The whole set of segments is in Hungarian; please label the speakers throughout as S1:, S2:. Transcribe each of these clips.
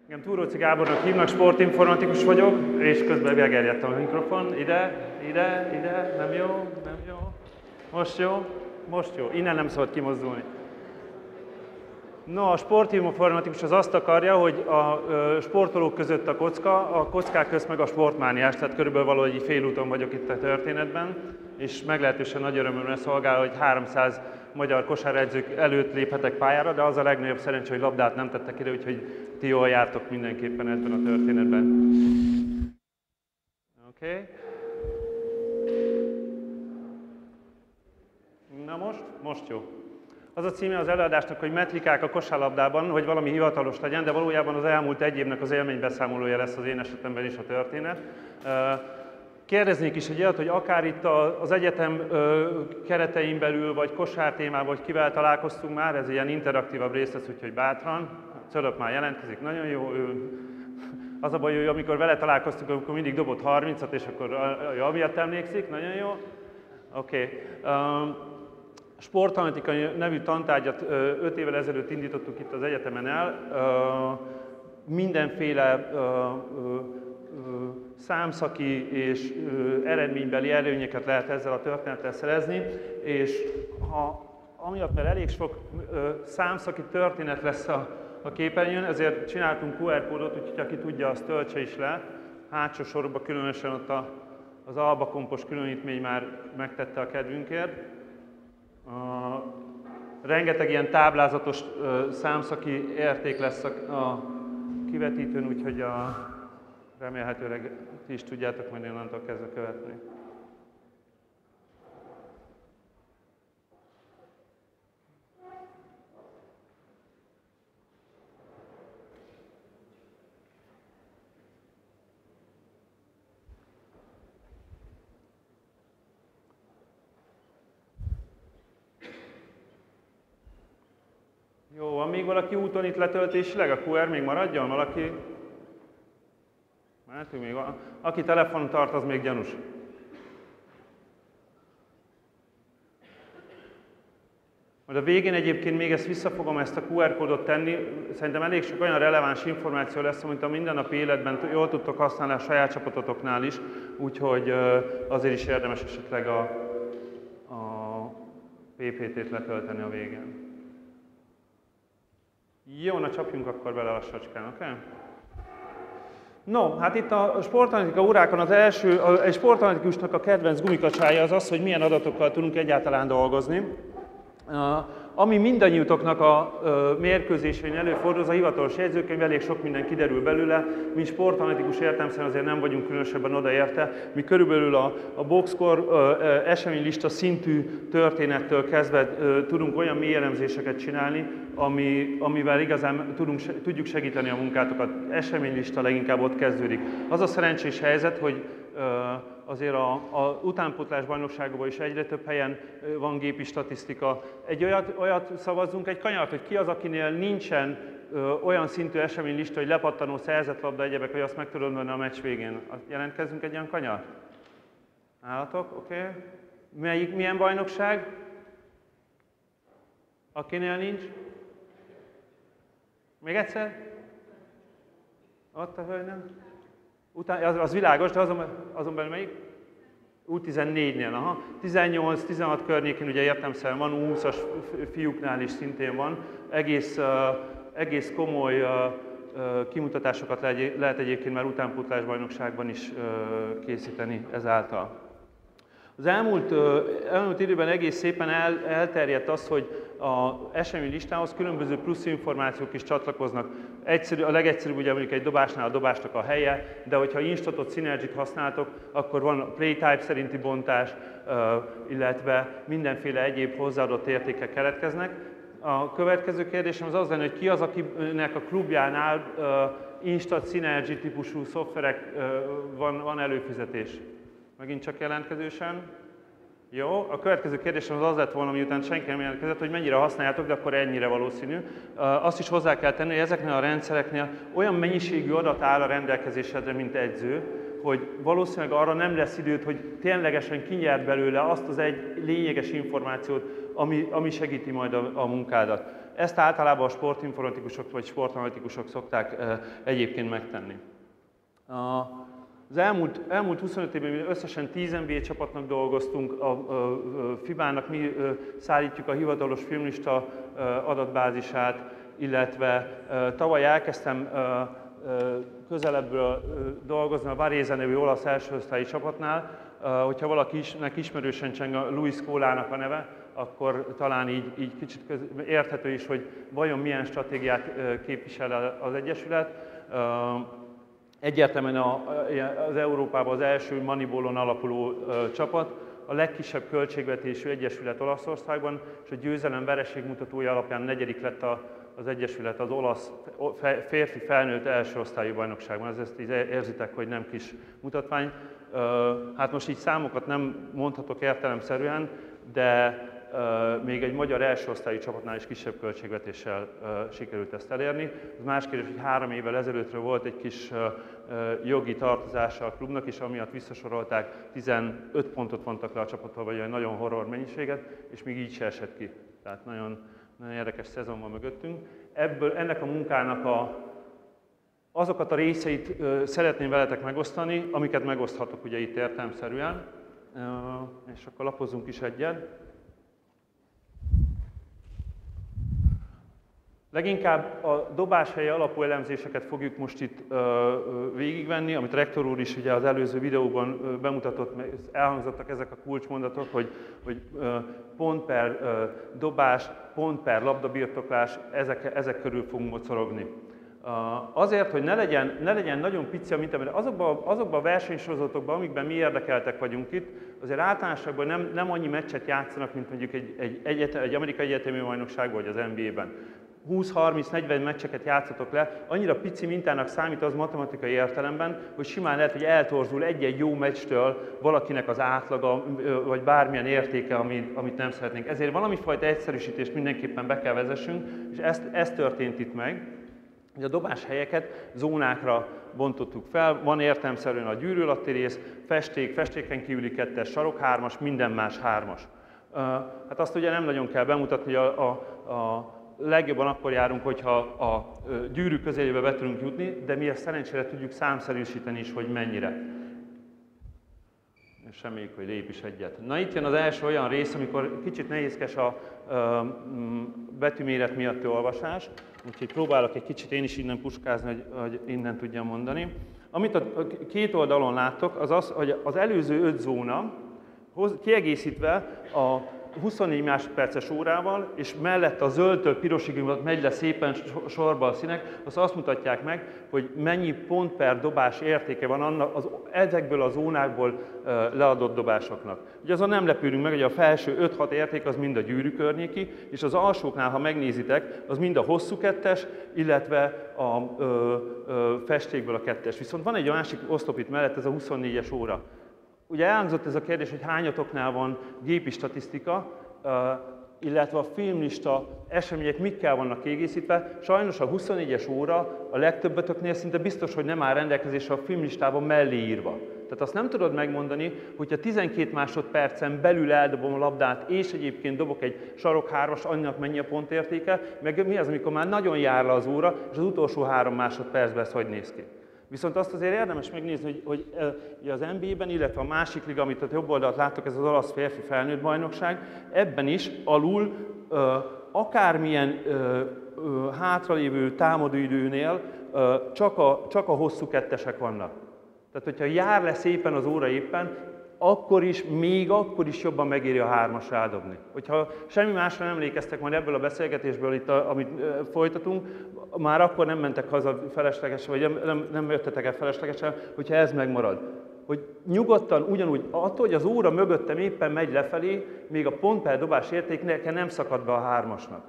S1: Engem Túróczy Gábornak hívnak, sportinformatikus vagyok, és közben begerjedt a mikrofon. Ide, nem jó. Most jó, innen nem szabad kimozdulni. No, a sportinformatikus az azt akarja, hogy a sportolók között a kockák közt meg a sportmániás, tehát körülbelül valahogy félúton vagyok itt a történetben, és meglehetősen nagy örömömre szolgál, hogy 300 magyar kosáredzők előtt léphetek pályára, de az a legnagyobb szerencsé, hogy labdát nem tettek ide, úgyhogy ti jól jártok mindenképpen ebben a történetben. Oké. Na most jó. Az a címe az előadásnak, hogy metrikák a kosárlabdában, hogy valami hivatalos legyen, de valójában az elmúlt egy évnek az élménybeszámolója lesz az én esetemben is a történet. Kérdeznék is egy olyat, hogy akár itt az egyetem keretein belül, vagy kosártémában, vagy kivel találkoztunk már, ez ilyen interaktívabb rész lesz, úgyhogy bátran. Cölöp már jelentkezik, nagyon jó. Az a baj, hogy amikor vele találkoztunk, akkor mindig dobott 30-at, és akkor amiatt emlékszik, nagyon jó. Oké. Sportanalitika nevű tantárgyat 5 évvel ezelőtt indítottuk itt az egyetemen el. Mindenféle számszaki és eredménybeli előnyeket lehet ezzel a történettel szerezni, és amiatt, mert elég sok számszaki történet lesz a képernyőn, ezért csináltunk QR kódot, úgyhogy aki tudja, azt töltse is le. Hátsó sorokban különösen ott az albakompos különítmény már megtette a kedvünkért. Rengeteg ilyen táblázatos számszaki érték lesz a kivetítőn, úgyhogy remélhetőleg ti is tudjátok majd onnantól kezdve követni. Jó, van még valaki úton itt letöltésileg? A QR még maradjon? Valaki? Mehetünk még van. Aki telefon tart, az még gyanús. Majd a végén egyébként még ezt fogom ezt a QR kódot tenni. Szerintem elég sok olyan releváns információ lesz, amit a mindennapi életben jól tudtok használni a saját csapatotoknál is, úgyhogy azért is érdemes esetleg a PPT-t letölteni a végén. Jó, na csapjunk akkor bele lassacskán, oké? No, hát itt a sportanalitika órákon az első, egy sportanalitikusnak a kedvenc gumikacsája az az, hogy milyen adatokkal tudunk egyáltalán dolgozni. Ami mindannyiutoknak a mérkőzésein előfordul, az a hivatalos jegyzőkönyv, elég sok minden kiderül belőle. Mint sportanalitikus értelemszerűen azért nem vagyunk különösebben odaérte. Mi körülbelül a boxscore eseménylista szintű történettől kezdve tudunk olyan mély elemzéseket csinálni, amivel igazán tudjuk segíteni a munkátokat. Eseménylista leginkább ott kezdődik. Az a szerencsés helyzet, hogy azért a utánpótlás bajnokságokban is egyre több helyen van gépi statisztika. Egy olyat szavazzunk, egy kanyart, hogy ki az, akinél nincsen olyan szintű eseménylista, hogy lepattanó, szerzett labda, egyebek, hogy azt meg tudod venni a meccs végén. Jelentkezzünk egy olyan kanyart? Állatok, oké. Milyen bajnokság? Akinél nincs? Még egyszer? Ott a hölgynek? Az világos, de azon belül melyik? U14-nél, aha. 18-16 környékén ugye értelemszerűen van, 20-as fiúknál is szintén van. Egész komoly kimutatásokat lehet egyébként már utánpótlásbajnokságban is készíteni ezáltal. Az elmúlt időben egész szépen elterjedt az, hogy az eseménylistához különböző plusz információk is csatlakoznak. A legegyszerűbb ugye mondjuk egy dobásnál a dobásnak a helye, de hogyha instatot, synergy-t használtok, akkor van playtype szerinti bontás, illetve mindenféle egyéb hozzáadott értékek keletkeznek. A következő kérdésem az lenne, hogy ki az, akinek a klubjánál instat, synergy típusú szoftverek van előfizetés. Megint csak jelentkezősen. Jó, a következő kérdésem az lett volna, miután senki nem jelentkezett, hogy mennyire használjátok, de akkor ennyire valószínű. Azt is hozzá kell tenni, hogy ezeknél a rendszereknél olyan mennyiségű adat áll a rendelkezésedre, mint edző, hogy valószínűleg arra nem lesz időd, hogy ténylegesen kinyerd belőle azt az egy lényeges információt, ami segíti majd a munkádat. Ezt általában a sportinformatikusok vagy sportanalitikusok szokták egyébként megtenni. Az elmúlt 25 évben összesen 10 NBA csapatnak dolgoztunk, a FIBA-nak mi szállítjuk a hivatalos filmlista adatbázisát, illetve tavaly elkezdtem közelebbről dolgozni a Varese nevű olasz elsőosztályi csapatnál. Hogyha valakinek ismerősen cseng a Luis Scolának a neve, akkor talán így kicsit érthető is, hogy vajon milyen stratégiát képvisel az Egyesület. Egyértelműen az Európában az első Moneyballon alapuló csapat, a legkisebb költségvetésű egyesület Olaszországban, és a győzelem vereségmutatója alapján negyedik lett az egyesület az olasz férfi felnőtt első osztályú bajnokságban. Ezt így érzitek, hogy nem kis mutatvány. Hát most így számokat nem mondhatok értelemszerűen, de még egy magyar első osztályú csapatnál is kisebb költségvetéssel sikerült ezt elérni. Az más kérdés, hogy 3 évvel ezelőttről volt egy kis jogi tartozása a klubnak, és amiatt visszasorolták, 15 pontot vontak le a csapattól, vagy egy nagyon horror mennyiséget, és még így se esett ki. Tehát nagyon érdekes szezon van mögöttünk. Ennek a munkának azokat a részeit szeretném veletek megosztani, amiket megoszthatok ugye itt értelemszerűen, és akkor lapozzunk is egyet. Leginkább a dobáshelyi alapú elemzéseket fogjuk most itt végigvenni, amit rektor úr is ugye az előző videóban bemutatott, elhangzottak ezek a kulcsmondatok, hogy pont per dobás, pont per labdabirtoklás, ezek körül fogunk mocorogni. Azért, hogy ne legyen nagyon pici a minta, mert azokban a versenysorozatokban, amikben mi érdekeltek vagyunk itt, azért általánosságban nem annyi meccset játszanak, mint mondjuk egy amerikai egyetemi bajnokságban vagy az NBA-ben. 20-30-40 meccseket játszatok le, annyira pici mintának számít az matematikai értelemben, hogy simán lehet, hogy eltorzul egy-egy jó meccstől valakinek az átlaga, vagy bármilyen értéke, amit nem szeretnénk. Ezért valami fajta egyszerűsítést mindenképpen be kell vezessünk, és ez történt itt meg. A dobáshelyeket zónákra bontottuk fel, van értelemszerűen a gyűrű alatti rész, festéken kívüli 2-es, sarok 3-as, minden más 3-as. Hát azt ugye nem nagyon kell bemutatni, hogy a legjobban akkor járunk, hogyha a gyűrű közelébe be tudunk jutni, de mi ezt szerencsére tudjuk számszerűsíteni is, hogy mennyire. És reméljük, hogy lép is egyet. Na itt jön az első olyan rész, amikor kicsit nehézkes a betűméret miatti olvasás, úgyhogy próbálok egy kicsit én is innen puskázni, hogy innen tudjam mondani. Amit a két oldalon láttok, az az, hogy az előző 5 zóna kiegészítve a 24 másodperces órával, és mellett a zöldtől pirosig megy le szépen sorba a színek, azt mutatják meg, hogy mennyi pont per dobás értéke van ezekből a zónákból leadott dobásoknak. Ugye azon nem lepődünk meg, hogy a felső 5-6 érték az mind a gyűrű környéki, és az alsóknál, ha megnézitek, az mind a hosszú 2-es, illetve a festékből a 2-es. Viszont van egy másik oszlop itt mellett, ez a 24-es óra. Ugye elhangzott ez a kérdés, hogy hányatoknál van gépi statisztika, illetve a filmlista események mikkel vannak kiegészítve. Sajnos a 24-es óra a legtöbbetöknél szinte biztos, hogy nem áll rendelkezésre a filmlistában mellé írva. Tehát azt nem tudod megmondani, hogyha 12 másodpercen belül eldobom a labdát, és egyébként dobok egy sarok 3-as, annak mennyi a pontértéke, meg mi az, amikor már nagyon jár le az óra, és az utolsó 3 másodpercben ez hogy néz ki. Viszont azt azért érdemes megnézni, hogy az NBA-ben, illetve a másik liga, amit a jobb oldalt láttok, ez az olasz férfi felnőtt bajnokság, ebben is alul akármilyen hátralévő támadóidőnél csak a hosszú 2-esek vannak. Tehát, hogyha jár le szépen az óra éppen, még akkor is jobban megéri a 3-as rádobni. Hogyha semmi másra nem emlékeztek majd ebből a beszélgetésből, itt, amit folytatunk, már akkor nem mentek haza feleslegesen, vagy nem jöttetek el feleslegesen, hogyha ez megmarad. Hogy nyugodtan ugyanúgy, attól, hogy az óra mögöttem éppen megy lefelé, még a pont per dobás érték nem szakad be a 3-asnak.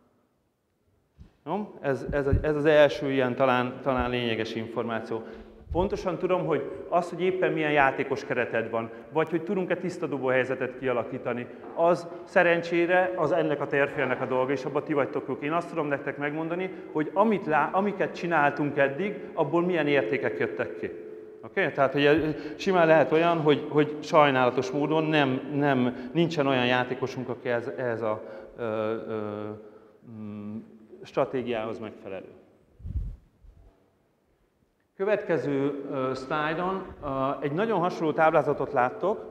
S1: No? Ez az első ilyen talán lényeges információ. Pontosan tudom, hogy az, hogy éppen milyen játékos kereted van, vagy hogy tudunk-e tiszta dobóhelyzetet kialakítani, az szerencsére az ennek a térfélnek a dolga, és abban ti vagytok jók. Én azt tudom nektek megmondani, hogy amiket csináltunk eddig, abból milyen értékek jöttek ki. Okay? Tehát, hogy simán lehet olyan, hogy sajnálatos módon nincsen olyan játékosunk, aki ez a stratégiához megfelelő. Következő szlájdon egy nagyon hasonló táblázatot láttok,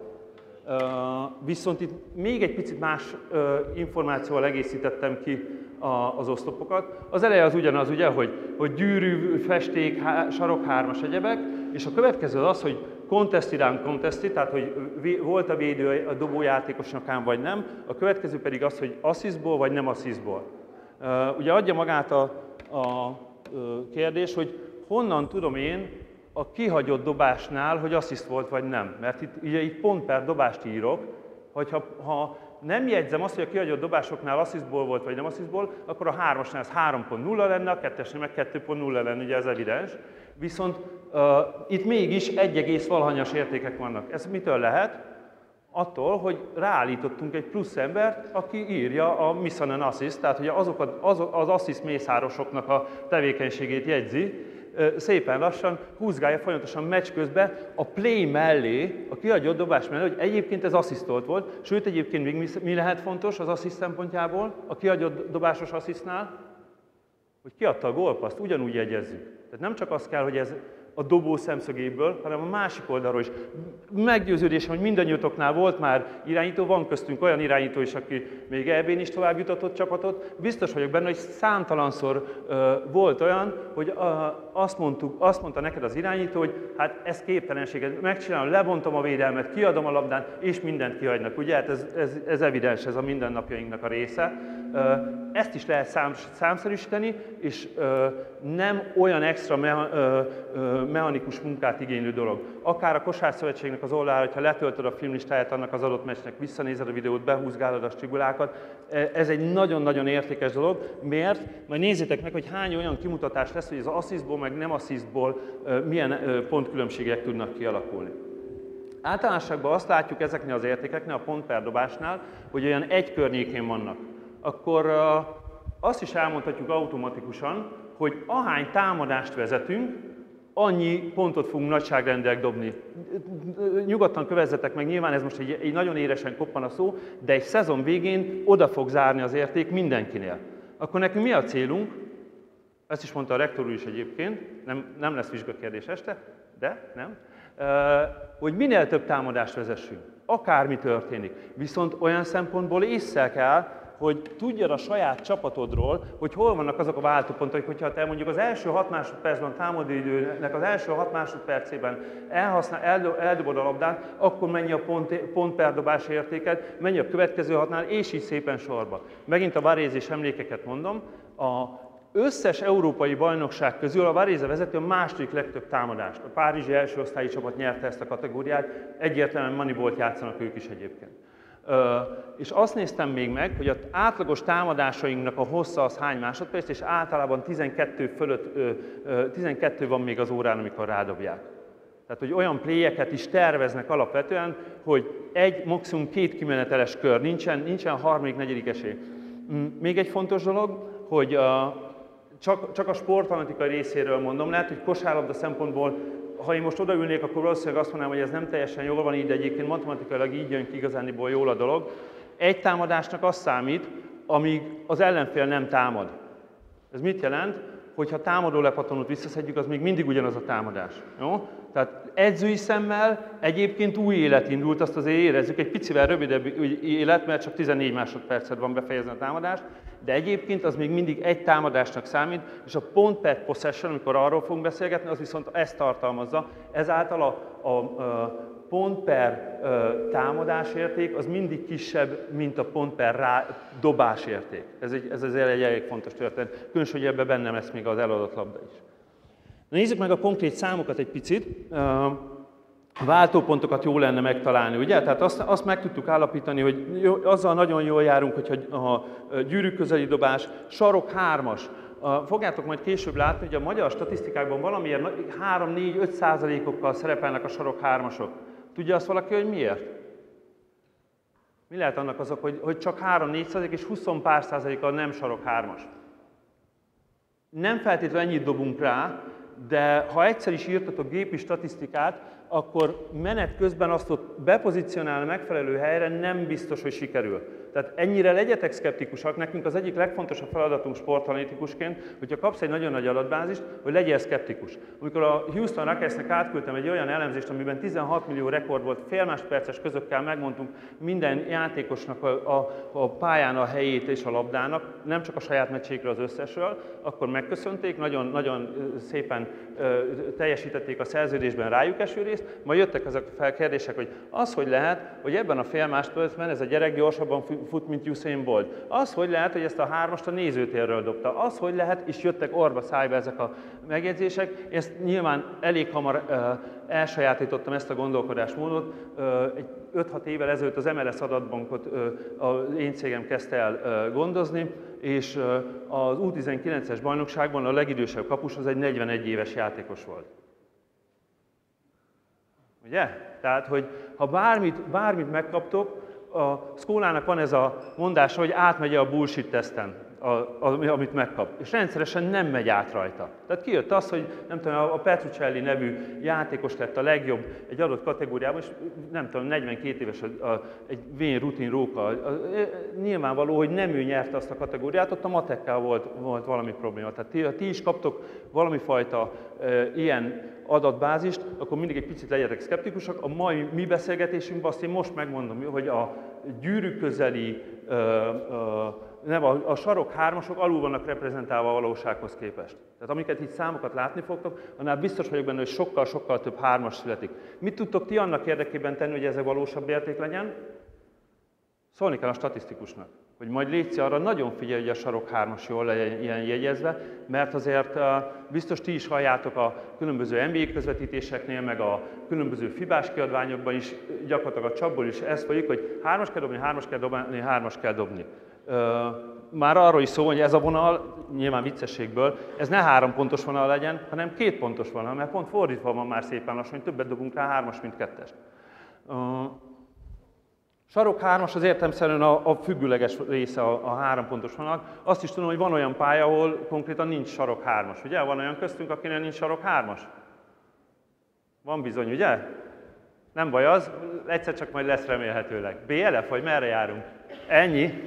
S1: viszont itt még egy picit más információval egészítettem ki az oszlopokat. Az eleje az ugyanaz, ugye, hogy gyűrű, festék, sarokhármas, egyebek, és a következő az, hogy contested, uncontested, tehát hogy volt a védő a dobójátékosnak ám vagy nem, a következő pedig az, hogy assistból vagy nem assistból. Ugye adja magát a kérdés, hogy honnan tudom én a kihagyott dobásnál, hogy assziszt volt vagy nem. Mert itt pont per dobást írok, hogy ha nem jegyzem azt, hogy a kihagyott dobásoknál asszisztból volt vagy nem asszisztból, akkor a 3-asnál ez 3.0 lenne, a 2-esnél meg 2.0 lenne, ugye ez evidens. Viszont itt mégis 1, valahanyas értékek vannak. Ez mitől lehet? Attól, hogy ráállítottunk egy plusz embert, aki írja a miss and assist, tehát hogy az assziszt mészárosoknak a tevékenységét jegyzi, szépen lassan húzgálja folyamatosan meccs közben a play mellé, a kihagyott dobás mellé, hogy egyébként ez asszisztolt volt, sőt egyébként még mi lehet fontos az assziszt szempontjából, a kihagyott dobásos asszisztnál, hogy kiadta a gólpasszt, ugyanúgy jegyezzük. Tehát nem csak az kell, hogy ez a dobó szemszögéből, hanem a másik oldalról is. Meggyőződésem, hogy mindannyiatoknál volt már irányító, van köztünk olyan irányító is, aki még EB-n is tovább jutatott csapatot. Biztos vagyok benne, hogy számtalanszor volt olyan, hogy azt mondta neked az irányító, hogy hát ez képtelenség, megcsinálom, lebontom a védelmet, kiadom a labdán, és mindent kihagynak. Ugye, hát ez evidens, ez a mindennapjainknak a része. Ezt is lehet számszerűsíteni, és nem olyan extra mechanikus munkát igénylő dolog. Akár a Kosárszövetségnek az oldalára, hogyha letöltöd a filmlistáját annak az adott meccsnek, visszanézed a videót, behúzgálod a strigulákat, ez egy nagyon-nagyon értékes dolog. Miért? Majd nézzétek meg, hogy hány olyan kimutatás lesz, hogy az asszisztból, meg nem asszisztból milyen pontkülönbségek tudnak kialakulni. Általánosságban azt látjuk ezeknél az értékeknél, a pont per dobásnál, hogy olyan egy környékén vannak. Akkor azt is elmondhatjuk automatikusan, hogy ahány támadást vezetünk, annyi pontot fogunk nagyságrendel dobni. Nyugodtan kövezzetek meg, nyilván ez most egy nagyon éresen koppan a szó, de egy szezon végén oda fog zárni az érték mindenkinél. Akkor nekünk mi a célunk? Ezt is mondta a rektor úr is egyébként, nem lesz vizsgakérdés este, de nem. Hogy minél több támadást vezessünk, akármi történik. Viszont olyan szempontból észre kell, hogy tudjad a saját csapatodról, hogy hol vannak azok a váltópontok, hogyha te mondjuk az első 6 másodpercben, támadóidőnek az első 6 másodpercében eldobod a labdát, akkor mennyi a pont per dobás értéked, mennyi a következő 6-nál, és így szépen sorba. Megint a Varézés emlékeket mondom, az összes európai bajnokság közül a Varese vezető a második legtöbb támadást. A párizsi első osztályi csapat nyerte ezt a kategóriát, egyértelműen Moneyballt játszanak ők is egyébként. És azt néztem még meg, hogy az átlagos támadásainknak a hossza az hány másodperc, és általában 12 van még az órán, amikor rádobják. Tehát, hogy olyan playeket is terveznek alapvetően, hogy maximum 2 kimeneteles kör, nincsen harmadik, negyedik esély. Még egy fontos dolog, hogy csak a sportfanatikai részéről mondom, lehet, hogy kosárlabda szempontból, ha én most odaülnék, akkor valószínűleg azt mondanám, hogy ez nem teljesen jól van így, de egyébként matematikailag így jön ki igazániból jól a dolog. Egy támadásnak az számít, amíg az ellenfél nem támad. Ez mit jelent? Hogyha támadó lepatonot visszaszedjük, az még mindig ugyanaz a támadás. Jó? Tehát edzői szemmel egyébként új élet indult, azt azért érezzük, egy picivel rövidebb élet, mert csak 14 másodpercet van befejezni a támadást, de egyébként az még mindig egy támadásnak számít, és a pont per possession, amikor arról fogunk beszélgetni, az viszont ezt tartalmazza. Ezáltal a pont per támadásérték az mindig kisebb, mint a pont per dobásérték. Ez azért egy elég fontos történet. Különösen, hogy ebben benne lesz még az eladott labda is. Nézzük meg a konkrét számokat egy picit. Váltópontokat jó lenne megtalálni, ugye? Tehát azt meg tudtuk állapítani, hogy azzal nagyon jól járunk, hogyha a gyűrű közeli dobás, sarok 3-as. Fogjátok majd később látni, hogy a magyar statisztikákban valamiért 3-4-5%-okkal szerepelnek a sarok 3-asok. Tudja azt valaki, hogy miért? Mi lehet annak azok, hogy csak 3-4% és 20 pár százalékkal nem sarok 3-as? Nem feltétlenül ennyit dobunk rá, de ha egyszer is írtatok gépi statisztikát, akkor menet közben azt ott bepozícionálni megfelelő helyre nem biztos, hogy sikerül. Tehát ennyire legyetek szkeptikusak, nekünk az egyik legfontosabb feladatunk sportanalitikusként, hogyha kapsz egy nagyon nagy adatbázist, hogy legyél szkeptikus. Amikor a Houston Rocketsnek átküldtem egy olyan elemzést, amiben 16 millió rekord volt, fél másodperces közökkel megmondtunk minden játékosnak a pályán a helyét és a labdának, nem csak a saját meccsékről, az összesről, akkor megköszönték, nagyon szépen teljesítették a szerződésben rájuk eső részt, majd jöttek ezek a kérdések, hogy az, hogy lehet, hogy ebben a fél másodpercben ez a gyerek gyorsabban fut, mint Usain Bolt. Az, hogy lehet, hogy ezt a hármast a nézőtérről dobta. Az, hogy lehet, és jöttek orba szájba ezek a megjegyzések. Ezt nyilván elég hamar elsajátítottam ezt a gondolkodásmódot. Egy 5-6 évvel ezelőtt az MLS adatbankot az én cégem kezdte el gondozni, és az U19-es bajnokságban a legidősebb kapus az egy 41 éves játékos volt. Ugye? Tehát, hogy ha bármit megkaptok, a Szkólának van ez a mondása, hogy átmegy a bullshit teszten, amit megkap, és rendszeresen nem megy át rajta. Tehát kijött az, hogy nem tudom, a Petruccelli nevű játékos lett a legjobb egy adott kategóriában, és nem tudom, 42 éves egy vén rutin róka. Nyilvánvaló, hogy nem ő nyerte azt a kategóriát, ott a matekkel volt valami probléma. Tehát ha ti is kaptok valami fajta ilyen adatbázist, akkor mindig egy picit legyetek szkeptikusak. A mai mi beszélgetésünkben azt én most megmondom, hogy a gyűrű közeli, nem, a sarok hármasok alul vannak reprezentálva a valósághoz képest. Tehát amiket így számokat látni fogtok, annál biztos vagyok benne, hogy sokkal-sokkal több hármas születik. Mit tudtok ti annak érdekében tenni, hogy ez egy valósabb érték legyen? Szólni kell a statisztikusnak, hogy majd légy arra nagyon figyelj, hogy a sarok hármas jól legyen ilyen jegyezve, mert azért biztos ti is halljátok a különböző NBA közvetítéseknél, meg a különböző fibás kiadványokban is, gyakorlatilag a csapból is ez folyik, hogy hármas kell dobni, hármas kell dobni, hármas kell dobni. Már arról is szó, hogy ez a vonal, nyilván viccességből, ez ne 3 pontos vonal legyen, hanem 2 pontos vonal, mert pont fordítva van már szépen lassan, hogy többet dobunk rá 3-as, mint 2-est. Sarok 3-as az értelemszerűen a függőleges része a 3 pontos vonalnak. Azt is tudom, hogy van olyan pálya, ahol konkrétan nincs sarok 3-as. Ugye? Van olyan köztünk, akinél nincs sarok 3-as? Van bizony, ugye? Nem baj az, egyszer csak majd lesz remélhetőleg. BLF, vagy merre járunk? Ennyi.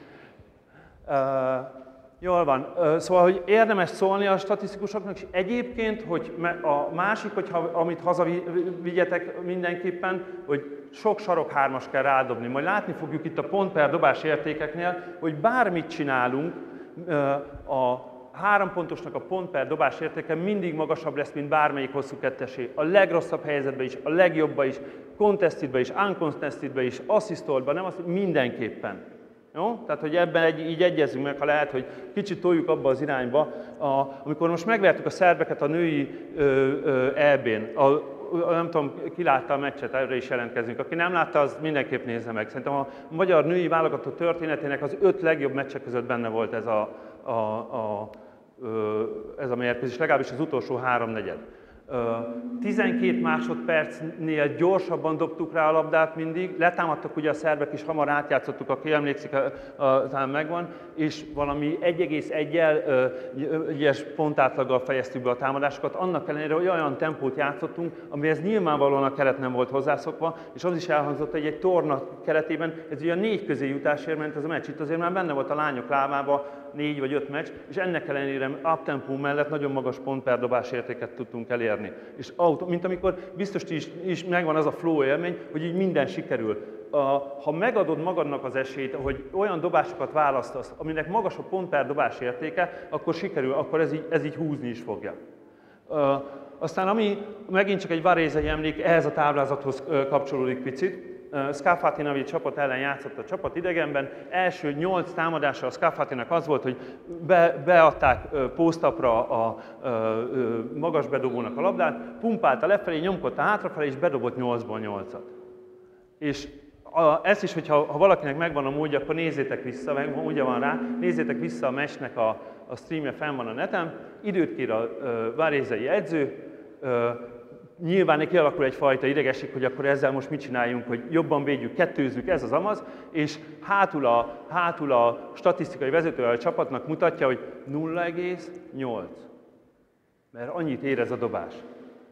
S1: Jól van. Szóval, hogy érdemes szólni a statisztikusoknak, és egyébként, hogy a másik, amit hazavigyetek mindenképpen, hogy sok sarok 3-as kell rádobni. Majd látni fogjuk itt a pont per dobás értékeknél, hogy bármit csinálunk, a 3 pontosnak a pont per dobás értéke mindig magasabb lesz, mint bármelyik hosszú kettesé. A legrosszabb helyzetben is, a legjobbban is, contestedben is, uncontestedben is, asszisztoltban, nem azt, mindenképpen. Jó? Tehát, hogy ebben így egyezünk meg, ha lehet, hogy kicsit toljuk abba az irányba. Amikor most megvertük a szerbeket a női EB-n, nem tudom, ki látta a meccset, erre is jelentkezünk. Aki nem látta, az mindenképp nézze meg. Szerintem a magyar női válogatott történetének az 5 legjobb meccsek között benne volt ez a mérkőzés, legalábbis az utolsó 3-4. 12 másodpercnél gyorsabban dobtuk rá a labdát mindig, letámadtak ugye a szerbek is, hamar átjátszottuk, aki emlékszik, talán megvan, és valami 1,1-es pontátlaggal fejeztük be a támadásokat, annak ellenére, hogy olyan tempót játszottunk, amihez nyilvánvalóan a keret nem volt hozzászokva, és az is elhangzott, hogy egy torna keretében ez ugye a 4 közéjutásért ment ez a meccs, itt azért már benne volt a lányok lábában 4 vagy 5 meccs, és ennek ellenére up-tempó mellett nagyon magas pont per dobás értéket tudtunk elérni. És mint amikor biztos is megvan az a flow élmény, hogy így minden sikerül. Ha megadod magadnak az esélyt, hogy olyan dobásokat választasz, aminek magas a pont per dobás értéke, akkor sikerül, akkor ez így húzni is fogja. Aztán ami megint csak egy varézei emlék, ehhez a táblázathoz kapcsolódik picit. Scafati nevű csapat ellen játszott a csapat idegenben. Első 8 támadása a Scafatinak az volt, hogy beadták posztapra a magas bedobónak a labdát, pumpálta lefelé, nyomkodta hátrafelé, és bedobott 8-ból 8-at. És ezt is, hogyha valakinek megvan a módja, akkor nézzétek vissza, meg módja van rá, nézzétek vissza a meccsnek a streamje, fenn van a neten, időt kér a varézei edző, nyilván kialakul egyfajta idegesség, hogy akkor ezzel most mit csináljunk, hogy jobban védjük, kettőzzük, ez az amaz, és hátul a statisztikai vezetője a csapatnak mutatja, hogy 0,8. Mert annyit ér ez a dobás.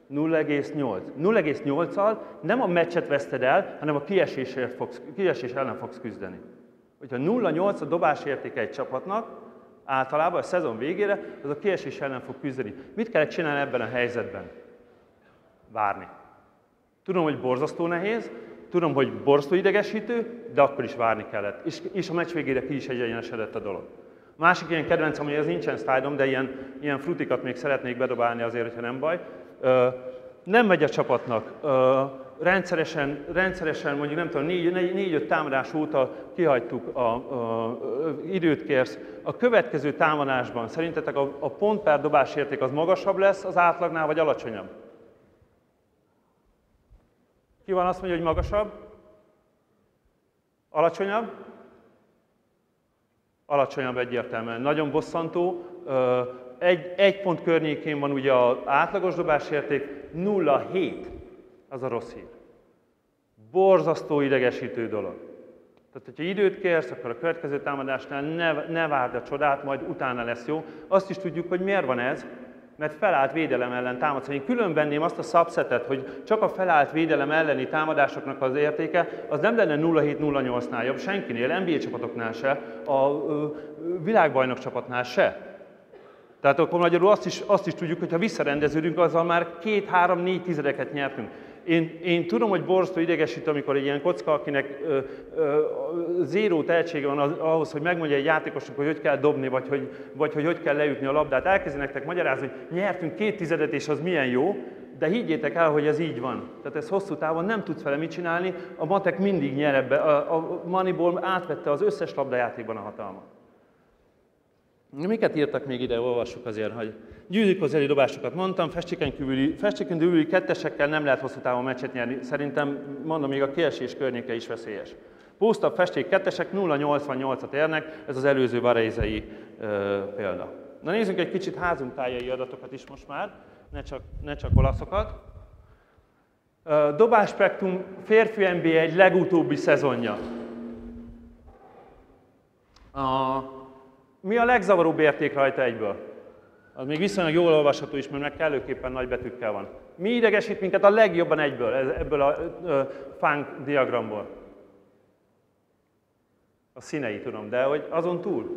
S1: 0,8. 0,8-al nem a meccset veszted el, hanem a kiesés ellen fogsz küzdeni. Hogyha 0,8 a dobás értéke egy csapatnak, általában a szezon végére, az a kiesés ellen fog küzdeni. Mit kellett csinálni ebben a helyzetben? Várni. Tudom, hogy borzasztó nehéz, tudom, hogy borzasztó idegesítő, de akkor is várni kellett. És a meccs végére ki is egyenesedett a dolog. Másik ilyen kedvencem, hogy ez nincsen szlájdom, de ilyen frutikat még szeretnék bedobálni azért, hogyha nem baj. Nem megy a csapatnak. Rendszeresen mondjuk nem tudom, 4-5 támadás óta kihagytuk, időt kérsz. A következő támadásban szerintetek a pont per dobás érték az magasabb lesz az átlagnál, vagy alacsonyabb? Ki van azt mondja, hogy magasabb? Alacsonyabb? Alacsonyabb egyértelműen. Nagyon bosszantó. Egy pont környékén van ugye az átlagos dobásérték, 0,7. Az a rossz hír. Borzasztó idegesítő dolog. Tehát, hogyha időt kérsz, akkor a következő támadásnál ne várd a csodát, majd utána lesz jó. Azt is tudjuk, hogy miért van ez, mert felállt védelem ellen támadsz. Ha én külön venném azt a subsetet, hogy csak a felállt védelem elleni támadásoknak az értéke, az nem lenne 0,7-0,8-nál jobb senkinél, NBA csapatoknál se, a világbajnok csapatnál se. Tehát akkor magyarul azt is tudjuk, hogy ha visszarendeződünk, azzal már 2-3-4 tizedeket nyertünk. Én tudom, hogy borzasztó idegesít, amikor egy ilyen kocka, akinek zéró tehetsége van ahhoz, hogy megmondja egy játékosnak, hogy kell dobni, vagy hogy kell leütni a labdát. Elkezdi nektek magyarázni, hogy nyertünk 2 tizedet, és az milyen jó, de higgyétek el, hogy ez így van. Tehát ez hosszú távon nem tudsz vele mit csinálni, a matek mindig nyer ebbe. A Moneyball átvette az összes labdajátékban a hatalmat. Miket írtak még ide, olvassuk azért, hogy gyűrűk közeli dobásokat mondtam, festéken kívüli kettesekkel nem lehet hosszú távon meccset nyerni. Szerintem, mondom, még a kiesés környéke is veszélyes. Posztabb festék kettesek 0,88-at érnek, ez az előző varézei példa. Na nézzünk egy kicsit házunk tájai adatokat is most már, ne csak olaszokat. Dobásspektrum férfi NBA egy legutóbbi szezonja. Mi a legzavaróbb érték rajta egyből? Az még viszonylag jól olvasható is, mert meg kellőképpen nagy betűkkel van. Mi idegesít minket a legjobban egyből, ebből a fánk diagramból? A színei, tudom, de hogy azon túl?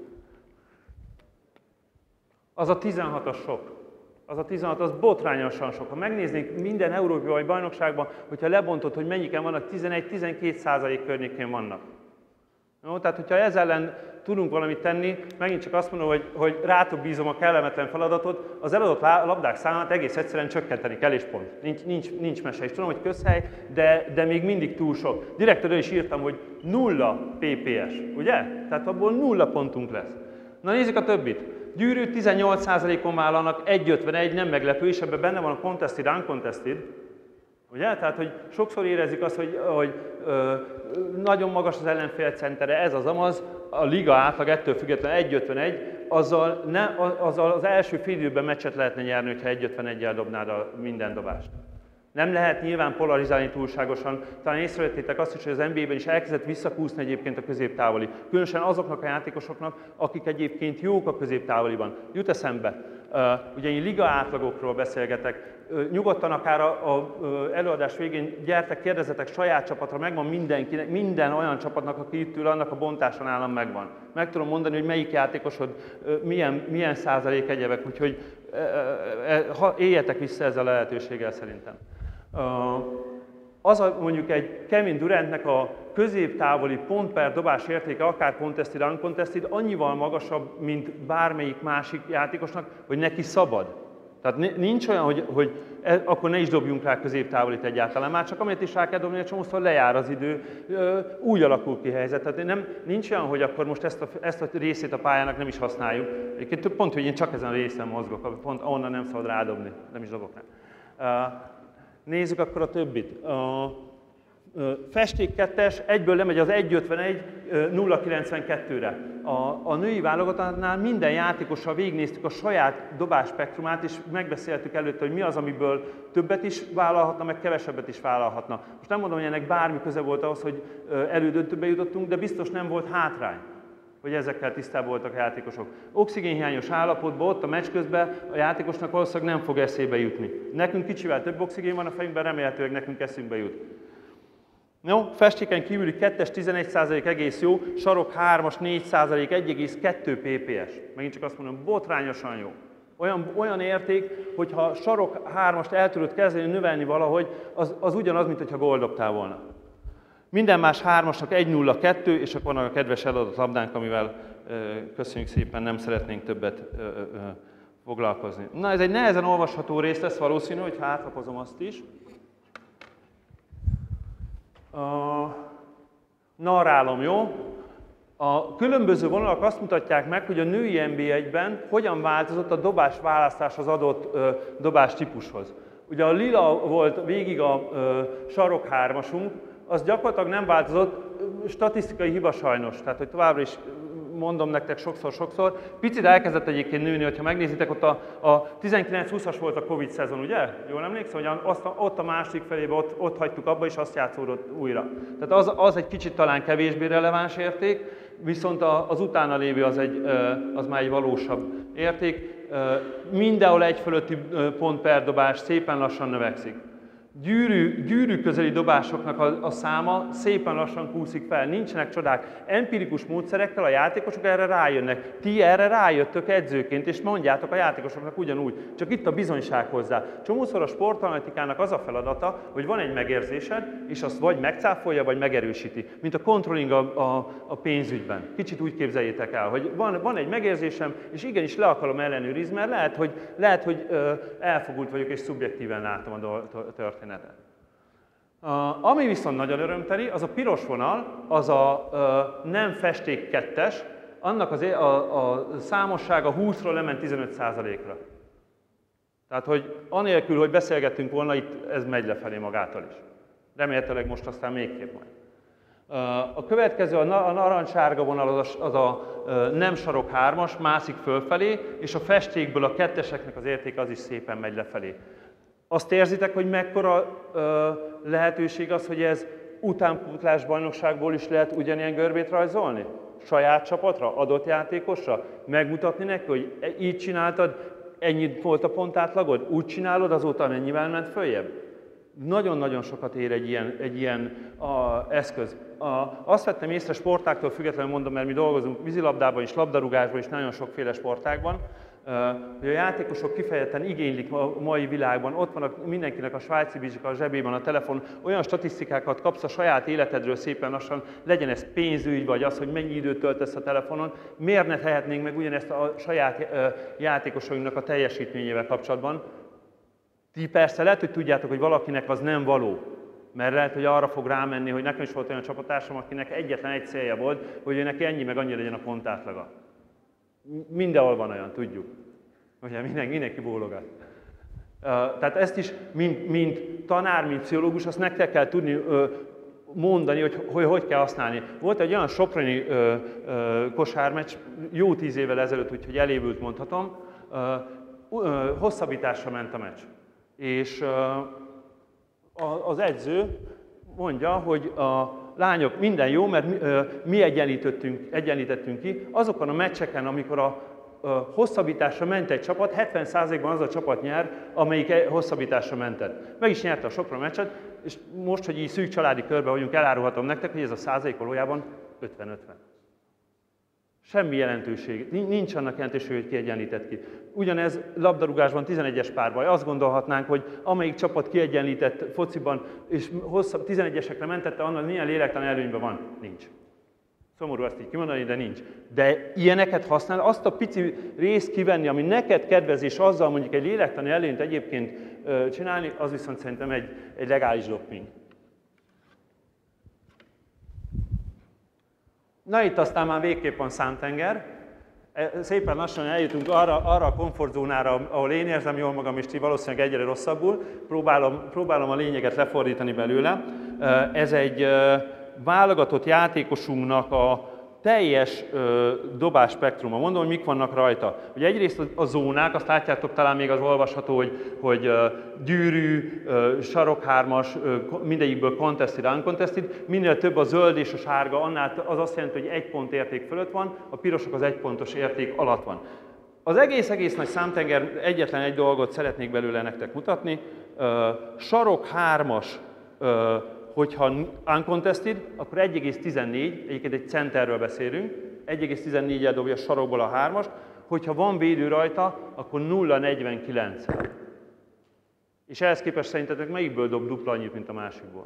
S1: Az a 16-as sok. Az a 16 az botrányosan sok. Ha megnéznénk minden európai bajnokságban, hogyha lebontod, hogy mennyiken vannak, 11-12% környékén vannak. Jó, tehát, hogyha ezzel ellen tudunk valamit tenni, megint csak azt mondom, hogy rátok bízom a kellemetlen feladatot, az eladott labdák számát egész egyszerűen csökkenteni kell, és pont. Nincs mese. És tudom, hogy közhely, de még mindig túl sok. Direkt oda is írtam, hogy 0 PPS, ugye? Tehát abból 0 pontunk lesz. Na nézzük a többit. Gyűrű 18%-on vállalnak, 1,51, nem meglepő, és ebben benne van a contested, uncontested. Ugye? Tehát, hogy sokszor érezzük azt, hogy nagyon magas az ellenfél centere, ez az amaz, a liga átlag ettől függetlenül 1,51, azzal az első fél időben meccset lehetne nyerni, hogyha 1,51-jel dobnád minden dobást. Nem lehet nyilván polarizálni túlságosan. Talán észrevettétek azt is, hogy az NBA-ben is elkezdett visszakúszni egyébként a középtávoli. Különösen azoknak a játékosoknak, akik egyébként jók a középtávoliban. Jut eszembe, ugye én liga átlagokról beszélgetek, nyugodtan akár az előadás végén gyertek, kérdezzetek saját csapatra, megvan mindenkinek, minden olyan csapatnak, aki itt ül, annak a bontása nálam megvan. Meg tudom mondani, hogy melyik játékosod milyen százalék egyebek, úgyhogy éljetek vissza ezzel a lehetőséggel szerintem. Mondjuk egy Kevin Durantnek a középtávoli pont per dobás értéke, akár contested, uncontested, annyival magasabb, mint bármelyik másik játékosnak, hogy neki szabad. Tehát nincs olyan, hogy akkor ne is dobjunk rá középtávolit egyáltalán, már csak amit is rá kell dobni, egy csomószor lejár az idő, úgy alakul ki helyzet. Tehát nincs olyan, hogy akkor most ezt a részét a pályának nem is használjuk. Egyébként pont, hogy én csak ezen a részen mozgok, pont onnan nem szabad rádobni, nem is dobok rá. Nézzük akkor a többit. Festék kettes, egyből lemegy az 1,51 0,92-re. A női válogatottnál minden játékossal végignéztük a saját dobásspektrumát, és megbeszéltük előtte, hogy mi az, amiből többet is vállalhatna, meg kevesebbet is vállalhatna. Most nem mondom, hogy ennek bármi köze volt ahhoz, hogy elődöntőbe jutottunk, de biztos nem volt hátrány. hogy ezekkel tisztában voltak a játékosok. Oxigénhiányos állapotban ott a meccs közben a játékosnak valószínűleg nem fog eszébe jutni. Nekünk kicsivel több oxigén van a fejünkben, remélhetőleg nekünk eszünkbe jut. Jó, festéken kívüli 2-es 11% egész jó, sarok 3-as 4% 1,2 pps. Megint csak azt mondom, botrányosan jó. Olyan érték, hogyha sarok 3-ast el tudod kezdeni növelni valahogy, az ugyanaz, mint hogyha gól dobtál volna. Minden más 3-asnak 1-0-2, és akkor van a kedves eladott labdánk, amivel köszönjük szépen, nem szeretnénk többet foglalkozni. Na, ez egy nehezen olvasható rész lesz valószínű, hogyha átlapozom azt is. Narrálom, jó? A különböző vonalak azt mutatják meg, hogy a női NB1-ben hogyan változott a dobás választás az adott dobás típushoz. Ugye a lila volt végig a sarok 3-asunk, az gyakorlatilag nem változott, statisztikai hiba sajnos, tehát hogy továbbra is mondom nektek sokszor. Picit elkezdett egyébként nőni, hogyha megnézitek, ott a 19-20-as volt a Covid szezon, ugye? Jól emlékszem, hogy ott a másik felében ott hagytuk abba, és azt játszódott újra. Tehát az egy kicsit talán kevésbé releváns érték, viszont az utána lévő az már egy valósabb érték. Mindenhol 1 fölötti pont per dobás szépen lassan növekszik. Gyűrű közeli dobásoknak a száma szépen lassan kúszik fel, nincsenek csodák. Empirikus módszerekkel a játékosok erre rájönnek. Ti erre rájöttök edzőként, és mondjátok a játékosoknak ugyanúgy. Csak itt a bizonyság hozzá. Csomószor a sportanalitikának az a feladata, hogy van egy megérzésed, és azt vagy megcáfolja, vagy megerősíti. Mint a controlling a pénzügyben. Kicsit úgy képzeljétek el, hogy van egy megérzésem, és igenis le akarom ellenőrizni, mert lehet, hogy elfogult vagyok, és szubjektíven látom a történetet. Ami viszont nagyon örömteli, az a piros vonal, az a nem festék 2-es, annak a számossága 20-ról lement 15%-ra. Tehát, hogy anélkül, hogy beszélgettünk volna, itt ez megy lefelé magától is. Remélhetőleg most aztán mégképp majd. A következő, a narancssárga vonal az a nem sarok 3-as, mászik fölfelé, és a festékből a 2-eseknek az értéke az is szépen megy lefelé. Azt érzitek, hogy mekkora lehetőség az, hogy ez utánpótlás bajnokságból is lehet ugyanilyen görbét rajzolni? Saját csapatra, adott játékosra? Megmutatni neki, hogy így csináltad, ennyi volt a pontátlagod, úgy csinálod, azóta mennyivel ment följebb? Nagyon-nagyon sokat ér egy ilyen eszköz. Azt vettem észre sportáktól függetlenül mondom, mert mi dolgozunk vízilabdában és labdarúgásban és nagyon sokféle sportákban, hogy a játékosok kifejezetten igénylik a mai világban, ott van mindenkinek a svájci bizsika a zsebében, a telefon, olyan statisztikákat kapsz a saját életedről szépen lassan, legyen ez pénzügy, vagy az, hogy mennyi időt töltesz a telefonon, miért ne tehetnénk meg ugyanezt a saját játékosainknak a teljesítményével kapcsolatban. Ti persze lehet, hogy tudjátok, hogy valakinek az nem való, mert lehet, hogy arra fog rámenni, hogy nekem is volt olyan csapattársam, akinek egyetlen egy célja volt, hogy ő neki ennyi meg annyi legyen a pontátlaga. Mindenhol van olyan, tudjuk. Ugye mindenki bólogat. Tehát ezt is, mint tanár, mint pszichológus, azt nektek kell tudni mondani, hogy kell használni. Volt egy olyan soproni kosármeccs, jó 10 évvel ezelőtt, úgyhogy elévült mondhatom, hosszabbításra ment a meccs. És az edző mondja, hogy a lányok, minden jó, mert mi egyenlítettünk ki. Azokon a meccseken, amikor a hosszabbításra ment egy csapat, 70%-ban az a csapat nyer, amelyik hosszabbításra mentett. Meg is nyerte a Sopron meccset, és most, hogy így szűk családi körben vagyunk, elárulhatom nektek, hogy ez a százalék valójában 50-50. Semmi jelentőség, nincs annak jelentőség, hogy kiegyenlített ki. Ugyanez labdarúgásban 11-es párbaj. Azt gondolhatnánk, hogy amelyik csapat kiegyenlített fociban és hosszabb 11-esekre mentette, annak milyen lélektelen előnyben van? Nincs. Szomorú ezt így kimondani, de nincs. De ilyeneket használ, azt a pici részt kivenni, ami neked kedvez, és azzal mondjuk egy lélektelen előnyt egyébként csinálni, az viszont szerintem egy legális doping. Na itt aztán már végképp van számtenger. Szépen lassan eljutunk arra a komfortzónára, ahol én érzem jól magam, és ti valószínűleg egyre rosszabbul. Próbálom a lényeget lefordítani belőle. Ez egy válogatott játékosunknak teljes dobás spektruma. Mondom, hogy mik vannak rajta. Ugye egyrészt a zónák, azt látjátok, talán még az olvasható, hogy gyűrű, sarokhármas, mindegyikből contested, uncontested. Minél több a zöld és a sárga, annál az azt jelenti, hogy 1 pont érték fölött van, a pirosok az 1 pontos érték alatt van. Az egész nagy számtenger, egyetlen egy dolgot szeretnék belőle nektek mutatni. Sarok 3-as, hogyha uncontested, akkor 1,14, egyébként egy centerről beszélünk, 1,14-el dobja a sarokból a 3-ast, hogyha van védő rajta, akkor 0,49. És ehhez képest szerintetek melyikből dob dupla annyit, mint a másikból?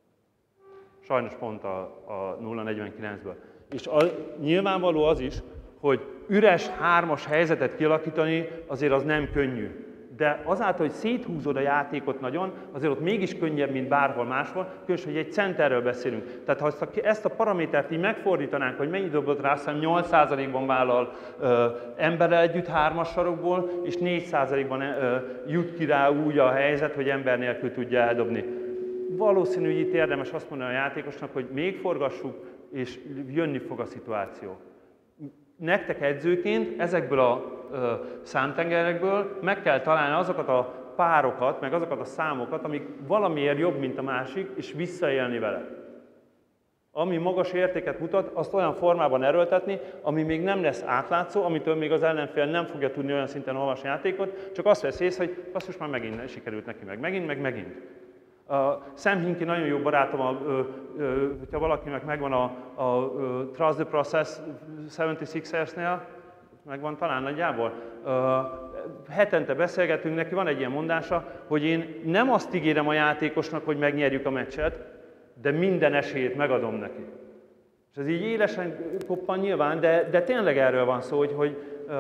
S1: Sajnos pont a 0,49-ből. És nyilvánvaló az is, hogy üres 3-as helyzetet kialakítani azért az nem könnyű. De azáltal, hogy széthúzod a játékot nagyon, azért ott mégis könnyebb, mint bárhol máshol, különösen, hogy egy centerről beszélünk. Tehát ha ezt a paramétert így megfordítanánk, hogy mennyi dobott rá, azt hiszem 8%-ban vállal emberrel együtt 3-as sarokból, és 4%-ban jut ki rá úgy a helyzet, hogy ember nélkül tudja eldobni. Valószínű, hogy itt érdemes azt mondani a játékosnak, hogy még forgassuk, és jönni fog a szituáció. Nektek edzőként ezekből a számtengerekből meg kell találni azokat a párokat, meg azokat a számokat, amik valamiért jobb, mint a másik, és visszaélni vele. Ami magas értéket mutat, azt olyan formában erőltetni, ami még nem lesz átlátszó, amitől még az ellenfél nem fogja tudni olyan szinten olvasni a játékot, csak azt vesz észre, hogy basszus, már megint sikerült neki, meg megint. Sam Hinkie nagyon jó barátom, hogyha valakinek megvan a Trust the Process 76ersnél, megvan talán nagyjából. Hetente beszélgetünk, neki van egy ilyen mondása, hogy én nem azt ígérem a játékosnak, hogy megnyerjük a meccset, de minden esélyt megadom neki. És ez így élesen koppan nyilván, de tényleg erről van szó, hogy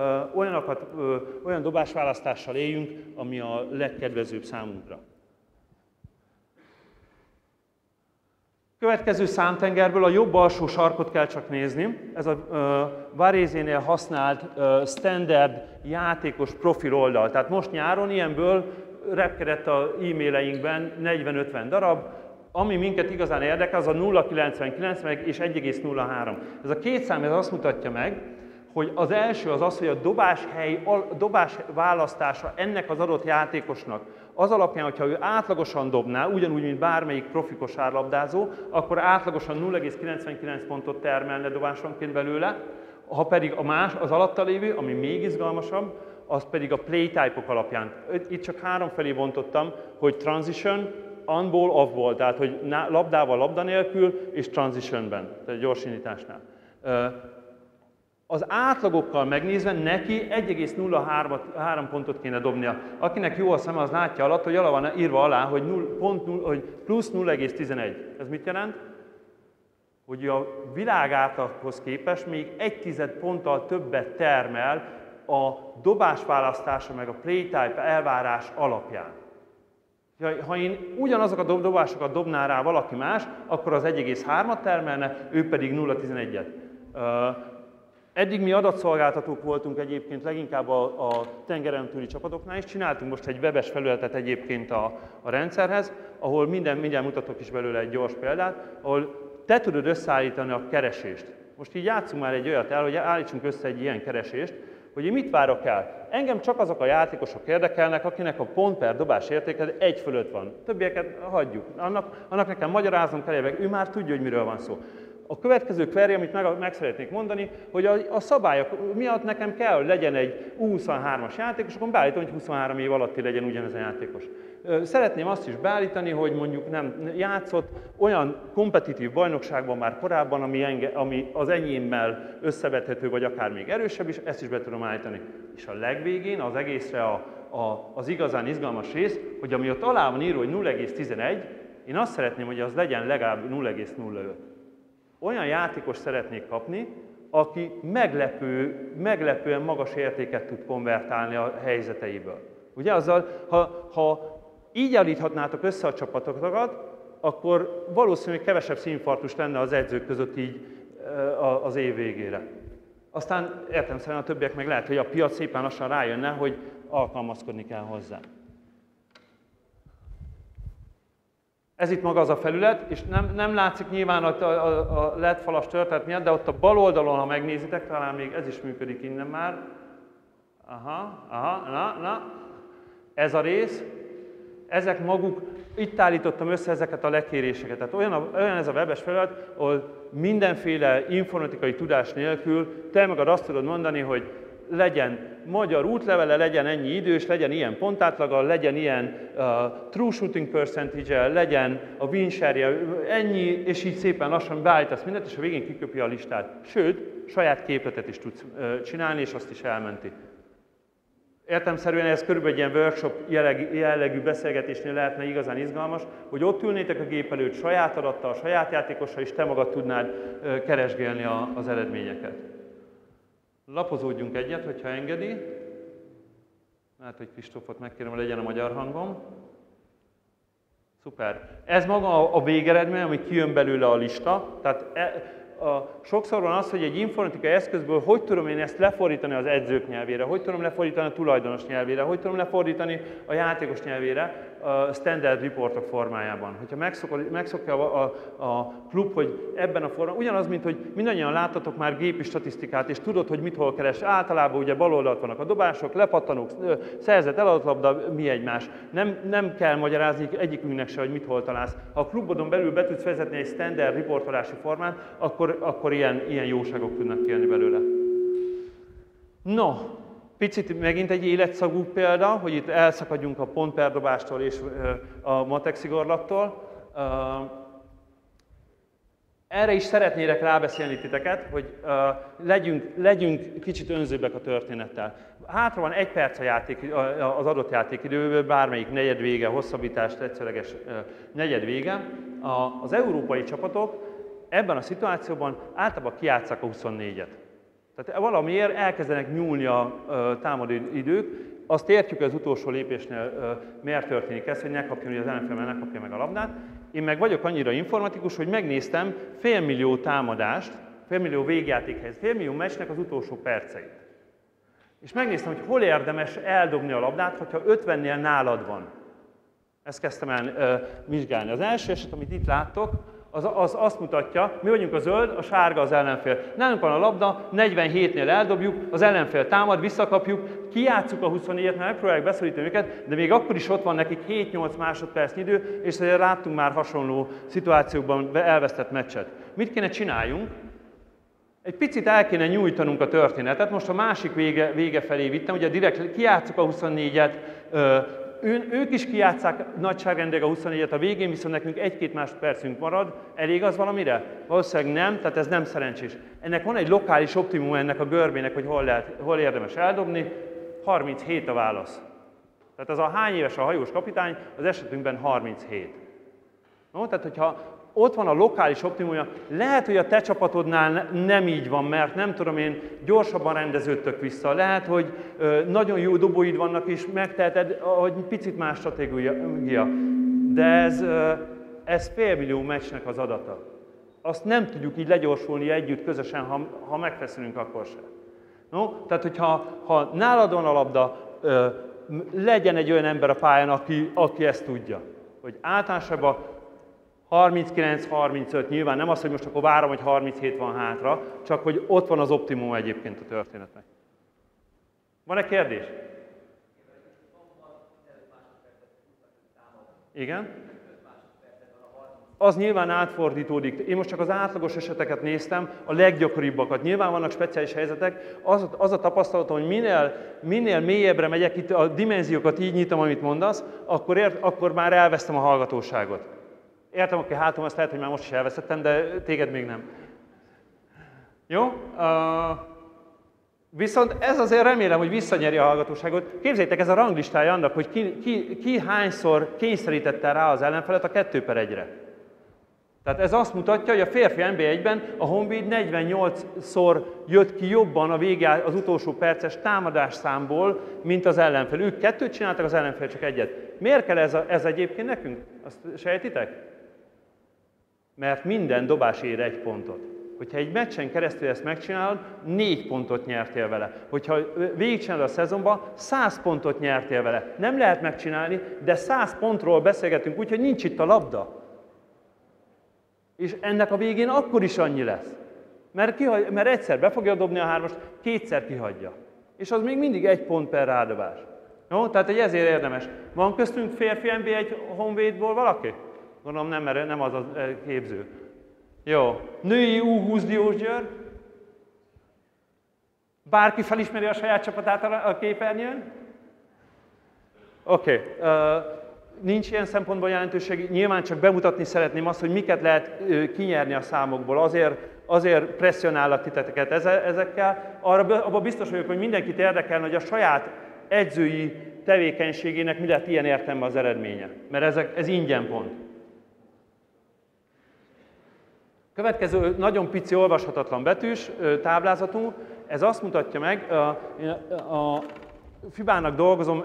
S1: olyan dobásválasztással éljünk, ami a legkedvezőbb számunkra. Következő számtengerből a jobb alsó sarkot kell csak nézni. Ez a Varese-nél használt standard játékos profil oldal. Tehát most nyáron ilyenből repkedett az e-maileinkben 40-50 darab. Ami minket igazán érdekel, az a 0,99 meg és 1,03. Ez a két szám ez azt mutatja meg, hogy az első az, hogy a dobás választása ennek az adott játékosnak az alapján, hogyha ő átlagosan dobná, ugyanúgy, mint bármelyik profi kosárlabdázó, akkor átlagosan 0,99 pontot termelne dobásonként belőle, ha pedig az alatta lévő, ami még izgalmasabb, az pedig a play type-ok alapján. Itt csak 3 felé bontottam, hogy transition, on-ball, off-ball, tehát hogy labdával, labda nélkül és transitionben, tehát gyorsindításnál. Az átlagokkal megnézve neki 1,03 pontot kéne dobnia. Akinek jó a szeme, az látja alatt, hogy alá van írva alá, hogy, hogy plusz 0,11. Ez mit jelent? Hogy a világ átlaghoz képest még 1,1 ponttal többet termel a dobásválasztása meg a playtype elvárás alapján. Ha én ugyanazokat a dobásokat dobná rá valaki más, akkor az 1,3-at termelne, ő pedig 0,11-et. Eddig mi adatszolgáltatók voltunk egyébként leginkább a tengeren túli csapatoknál is. Csináltunk most egy webes felületet egyébként a rendszerhez, ahol mindjárt mutatok is belőle egy gyors példát, ahol te tudod összeállítani a keresést. Most így játszunk már egy olyat el, hogy állítsunk össze egy ilyen keresést, hogy én mit várok el. Engem csak azok a játékosok érdekelnek, akinek a pont per dobás értéke 1 fölött van. Többieket hagyjuk. Annak nekem magyaráznom kell, ő már tudja, hogy miről van szó. A következő query, amit meg szeretnék mondani, hogy a szabályok miatt nekem kell, hogy legyen egy U23-as játékos, akkor beállítom, hogy 23 év alatti legyen ugyanez a játékos. Szeretném azt is beállítani, hogy mondjuk nem játszott olyan kompetitív bajnokságban már korábban, ami az enyémmel összevethető, vagy akár még erősebb is, ezt is be tudom állítani. És a legvégén az egészre az igazán izgalmas rész, hogy ami ott alá van írva, hogy 0,11, én azt szeretném, hogy az legyen legalább 0,05. Olyan játékos szeretnék kapni, aki meglepően magas értéket tud konvertálni a helyzeteiből. Ugye azzal, ha így állíthatnátok össze a csapatokat, akkor valószínűleg kevesebb színinfarktus lenne az edzők között így az év végére. Aztán értelemszerűen a többiek meg lehet, hogy a piac szépen lassan rájönne, hogy alkalmazkodni kell hozzá. Ez itt maga az a felület, és nem látszik nyilván a LED falas történet miatt, de ott a bal oldalon, ha megnézitek, talán még ez is működik innen már. Na. Ez a rész, ezek maguk, itt állítottam össze ezeket a lekéréseket. Tehát olyan ez a webes felület, ahol mindenféle informatikai tudás nélkül te magad azt tudod mondani, hogy legyen magyar útlevele, legyen ennyi idős, legyen ilyen pontátlaga, legyen ilyen true shooting percentage-el, legyen a win share-je, ennyi, és így szépen lassan beállítasz mindent, és a végén kiköpi a listát. Sőt, saját képletet is tudsz csinálni, és azt is elmenti. Értelemszerűen ez körülbelül egy ilyen workshop jellegű beszélgetésnél lehetne igazán izgalmas, hogy ott ülnétek a gép előtt saját adattal, saját játékossal, és te magad tudnád keresgélni az eredményeket. Lapozódjunk egyet, hogyha engedi. Lehet, hogy Kristófot megkérem, hogy legyen a magyar hangom. Szuper. Ez maga a végeredmény, ami kijön belőle a lista. Tehát sokszor van az, hogy egy informatikai eszközből hogy tudom én ezt lefordítani az edzők nyelvére, hogy tudom lefordítani a tulajdonos nyelvére, hogy tudom lefordítani a játékos nyelvére a standard reportok formájában. Hogyha megszokja a klub, hogy ebben a formában, ugyanaz, mint hogy mindannyian láttatok már gépi statisztikát, és tudod, hogy mit hol keres. Általában ugye bal oldalt vannak a dobások, lepattanók, szerzett, eladott labda, mi egymás. Nem kell magyarázni egyikünknek se, hogy mit hol találsz. Ha a klubodon belül be tudsz vezetni egy standard reportolási formát, akkor ilyen jóságok tudnak kijönni belőle. No, picit megint egy életszagú példa, hogy itt elszakadjunk a pont per dobástól és a matek szigorlattól. Erre is szeretnélek rábeszélni titeket, hogy legyünk kicsit önzőbbek a történettel. Hátra van 1 perc az adott játékidőből, bármelyik negyed vége, hosszabbítást, egyszerleges negyed vége. Az európai csapatok ebben a szituációban általában kijátsszák a 24-et. Tehát valamiért elkezdenek nyúlni a támadó idők, azt értjük, hogy az utolsó lépésnél miért történik ez, hogy ne kapjon, hogy az ellenfél ne kapja meg a labdát. Én meg vagyok annyira informatikus, hogy megnéztem félmillió támadást, félmillió végjátékhelyet, félmillió meccsnek az utolsó perceit. És megnéztem, hogy hol érdemes eldobni a labdát, hogyha 50-nél nálad van. Ezt kezdtem el vizsgálni. Az első eset, amit itt láttok, az azt mutatja, mi vagyunk a zöld, a sárga az ellenfél. Nálunk van a labda, 47-nél eldobjuk, az ellenfél támad, visszakapjuk, kijátszuk a 24-et, mert megpróbáljuk beszorítani őket, de még akkor is ott van nekik 7-8 másodpercnyi idő, és azért láttunk már hasonló szituációkban elvesztett meccset. Mit kéne csináljunk? Egy picit el kéne nyújtanunk a történetet, most a másik vége felé vittem, ugye direkt kijátszuk a 24-et, ők is kijátsszák nagyságrendileg a 24-et, a végén viszont nekünk 1-2 másodpercünk marad. Elég az valamire? Valószínűleg nem, tehát ez nem szerencsés. Ennek van egy lokális optimum ennek a görbének, hogy hol érdemes eldobni. 37 a válasz. Tehát az a hány éves a hajós kapitány, az esetünkben 37. No, tehát hogyha ott van a lokális optimumja, lehet, hogy a te csapatodnál nem így van, mert nem tudom én, gyorsabban rendeződtök vissza. Lehet, hogy nagyon jó dobóid vannak, és megteheted, hogy picit más stratégia. De ez félmillió meccsnek az adata. Azt nem tudjuk így legyorsulni együtt, közösen, ha megfeszülünk, akkor sem. No? Tehát, hogyha nálad van a labda, legyen egy olyan ember a pályán, aki ezt tudja. Hogy általánosabban 39-35, nyilván nem az, hogy most akkor várom, hogy 37 van hátra, csak hogy ott van az optimum egyébként a történetnek. Van-e kérdés? Igen? Az nyilván átfordítódik. Én most csak az átlagos eseteket néztem, a leggyakoribbakat. Nyilván vannak speciális helyzetek. Az a tapasztalatom, hogy minél mélyebbre megyek, itt a dimenziókat így nyitom, amit mondasz, akkor már elvesztem a hallgatóságot. Értem, oké, hátom, azt lehet, hogy már most is elveszettem, de téged még nem. Jó? Viszont ez azért remélem, hogy visszanyeri a hallgatóságot. Képzeljétek, ez a ranglistája annak, hogy ki hányszor kényszerítette rá az ellenfelet a 2/1-re. Tehát ez azt mutatja, hogy a férfi NB1-ben a Honvéd 48-szor jött ki jobban az utolsó perces támadásszámból, mint az ellenfél. Ők 2 csináltak, az ellenfél csak 1. Miért kell ez egyébként nekünk? Azt sejtitek? Mert minden dobás ér 1 pontot. Hogyha egy meccsen keresztül ezt megcsinálod, 4 pontot nyertél vele. Hogyha végigcsinálod a szezonban, 100 pontot nyertél vele. Nem lehet megcsinálni, de 100 pontról beszélgetünk úgy, hogy nincs itt a labda. És ennek a végén akkor is annyi lesz. Mert egyszer be fogja dobni a 3-ast, kétszer kihagyja. És az még mindig 1 pont per rádobás. Jó? Tehát ezért érdemes. Van köztünk férfi NB1 Honvédból valaki? Gondolom nem, mert nem az a képző. Jó. Női U20 Diósgyőr? Bárki felismeri a saját csapatát a képernyőn? Oké. Nincs ilyen szempontból jelentőség. Nyilván csak bemutatni szeretném azt, hogy miket lehet kinyerni a számokból. Azért presszionálok titeket ezekkel. Abban biztos vagyok, hogy mindenkit érdekelne, hogy a saját edzői tevékenységének mi lett ilyen értelemben az eredménye. Mert ez ingyen pont. Következő nagyon pici, olvashatatlan betűs táblázatunk, ez azt mutatja meg, a FIBA-nak dolgozom,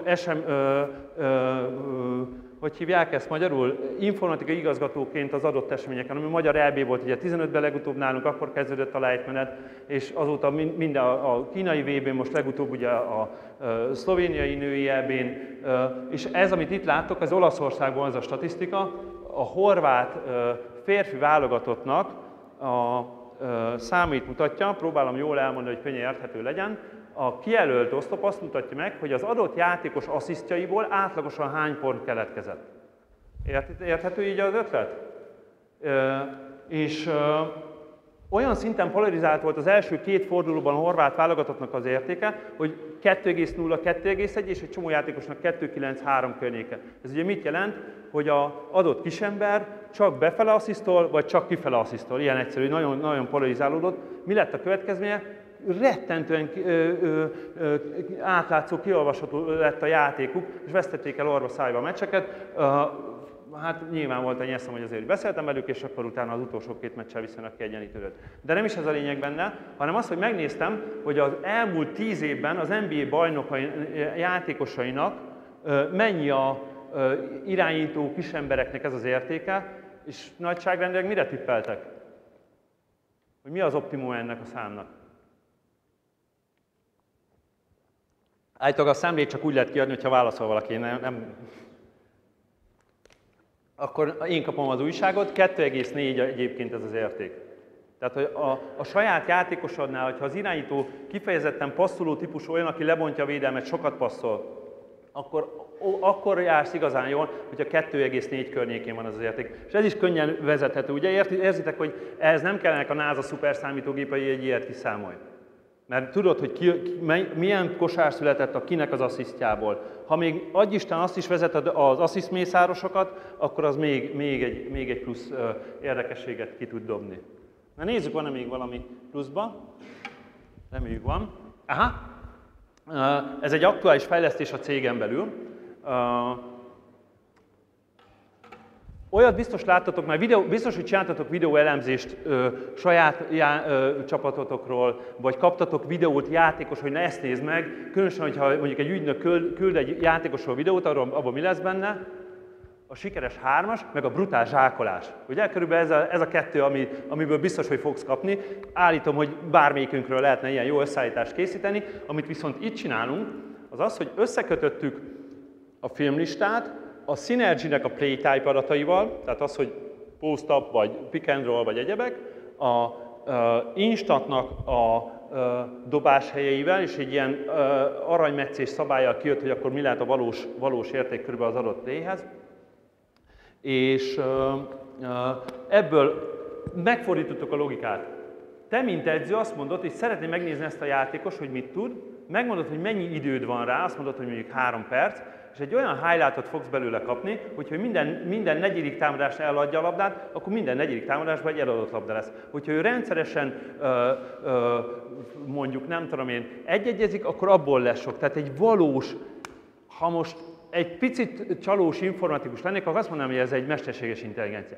S1: hogy hívják ezt magyarul, informatikai igazgatóként az adott eseményeken, ami magyar EB volt, ugye 15-ben legutóbb nálunk, akkor kezdődött a lejtmenet, és azóta minden a kínai VB-n, most legutóbb ugye a szlovéniai női EB-n, és ez, amit itt láttok, az Olaszországban az a statisztika, a horvát férfi válogatottnak a számait mutatja, próbálom jól elmondani, hogy könnyen érthető legyen. A kijelölt oszlop azt mutatja meg, hogy az adott játékos asszisztjaiból átlagosan hány pont keletkezett. Érthető így az ötlet? Olyan szinten polarizált volt az első 2 fordulóban a horvát válogatottnak az értéke, hogy 2,0, 2,1 és egy csomó játékosnak 2,9-3 környéke. Ez ugye mit jelent? Hogy az adott kisember csak befele asszisztol, vagy csak kifele asszisztol. Ilyen egyszerű, nagyon, nagyon polarizálódott. Mi lett a következménye? Rettentően átlátszó, kiolvasható lett a játékuk, és vesztették el orva szájba a meccseket. Hát nyilván volt egy eszem, hogy azért beszéltem velük, és akkor utána az utolsó 2 meccsel viszonylag kiegyenlítődött. De nem is ez a lényeg benne, hanem az, hogy megnéztem, hogy az elmúlt 10 évben az NBA bajnokai játékosainak mennyi a irányító kisembereknek ez az értéke, és nagyságrendileg mire tippeltek? Hogy mi az optimum ennek a számnak? Állítólag a számlét csak úgy lehet kiadni, hogyha válaszol valaki, nem. Akkor én kapom az újságot, 2,4 egyébként ez az érték. Tehát hogy a saját játékosodnál, hogyha az irányító kifejezetten passzoló típusú olyan, aki lebontja a védelmet, sokat passzol, akkor jársz igazán jól, hogyha 2,4 környékén van az az érték. És ez is könnyen vezethető. Ugye érzitek, hogy ehhez nem kellenek a NASA szuperszámítógépei, egy ilyet kiszámolj. Mert tudod, hogy milyen kosár született a kinek az asszisztjából. Ha még adj Isten azt is vezeted az asszisztmészárosokat, akkor az még egy plusz érdekességet ki tud dobni. Na nézzük, van-e még valami pluszba? Reméljük van. Aha. Ez egy aktuális fejlesztés a cégen belül. Olyat biztos láttatok, mert biztos, hogy csináltatok videóelemzést saját csapatotokról, vagy kaptatok videót játékos, hogy ne ezt nézd meg, különösen, hogyha mondjuk egy ügynök küld egy játékosról videót, abban mi lesz benne? A sikeres 3-as, meg a brutál zsákolás. Ugye körülbelül ez a 2, amiből biztos, hogy fogsz kapni. Állítom, hogy bármelyikünkről lehetne ilyen jó összeállítást készíteni. Amit viszont itt csinálunk, az az, hogy összekötöttük a filmlistát a Synergy-nek a playtype adataival, tehát az, hogy post-up, vagy pick and roll, vagy egyebek, a Instatnak a dobás helyeivel, és egy ilyen aranymetszés szabállyal kijött, hogy akkor mi lehet a valós érték körülbelül az adott playhez. És ebből megfordítottuk a logikát. Te, mint edző, azt mondod, hogy szeretnéd megnézni ezt a játékos, hogy mit tud, megmondod, hogy mennyi időd van rá, azt mondod, hogy mondjuk 3 perc, és egy olyan highlightot fogsz belőle kapni, hogyha minden negyedik támadásra eladja a labdát, akkor minden negyedik támadásban egy eladott labda lesz. Hogyha ő rendszeresen, mondjuk nem tudom én, egyegyezik, akkor abból lesz sok. Tehát egy valós, ha most egy picit csalós informatikus lennék, akkor azt mondanám, hogy ez egy mesterséges intelligencia.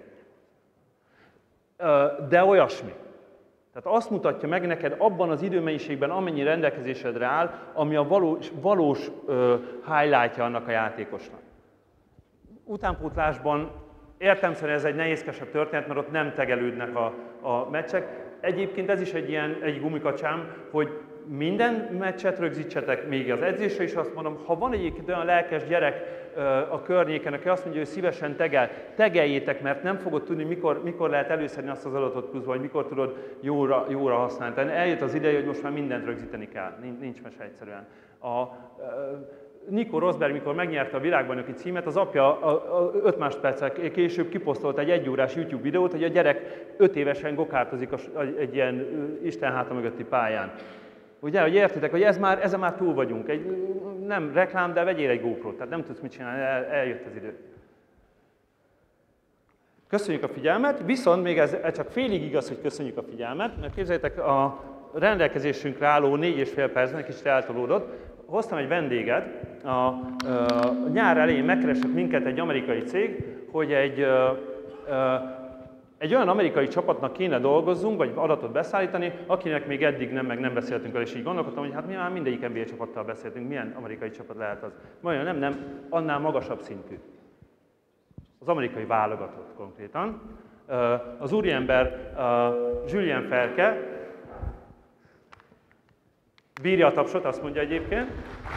S1: De olyasmi. Tehát azt mutatja meg neked abban az időmennyiségben, amennyi rendelkezésedre áll, ami a valós highlightja annak a játékosnak. Utánpótlásban értelemszerűen ez egy nehézkesebb történet, mert ott nem tegelődnek a meccsek. Egyébként ez is egy gumikacsám, hogy minden meccset rögzítsetek, még az edzésre is azt mondom, ha van egyébként olyan lelkes gyerek a környéken, aki azt mondja, hogy szívesen tegeljétek, mert nem fogod tudni, mikor lehet előszedni azt az adatot pluszba, vagy mikor tudod jóra használni. Tehát eljött az ideje, hogy most már mindent rögzíteni kell, nincs mese egyszerűen. Nico Rosberg, mikor megnyerte a világbajnoki címet, az apja 5 másodperccel később kiposztolt egy 1 órás YouTube videót, hogy a gyerek 5 évesen gokártozik egy ilyen Isten háta mögötti pályán. Ugye, hogy értitek, hogy ezen már túl vagyunk. Nem reklám, de vegyél egy GoPro-t, tehát nem tudsz mit csinálni, eljött az idő. Köszönjük a figyelmet, viszont még ez csak félig igaz, hogy köszönjük a figyelmet, mert képzeljétek, a rendelkezésünkre álló 4,5 percben, kicsit eltolódott, hoztam egy vendéget, a nyár elején megkeresett minket egy amerikai cég, hogy egy olyan amerikai csapatnak kéne dolgozzunk, vagy adatot beszállítani, akinek még eddig nem beszéltünk el, és így gondolkodtam, hogy hát mi már mindegyik NBA csapattal beszéltünk, milyen amerikai csapat lehet az. Majd nem, annál magasabb szintű. Az amerikai válogatott konkrétan. Az úriember Julien Ferke, bírja a tapsot, azt mondja egyébként.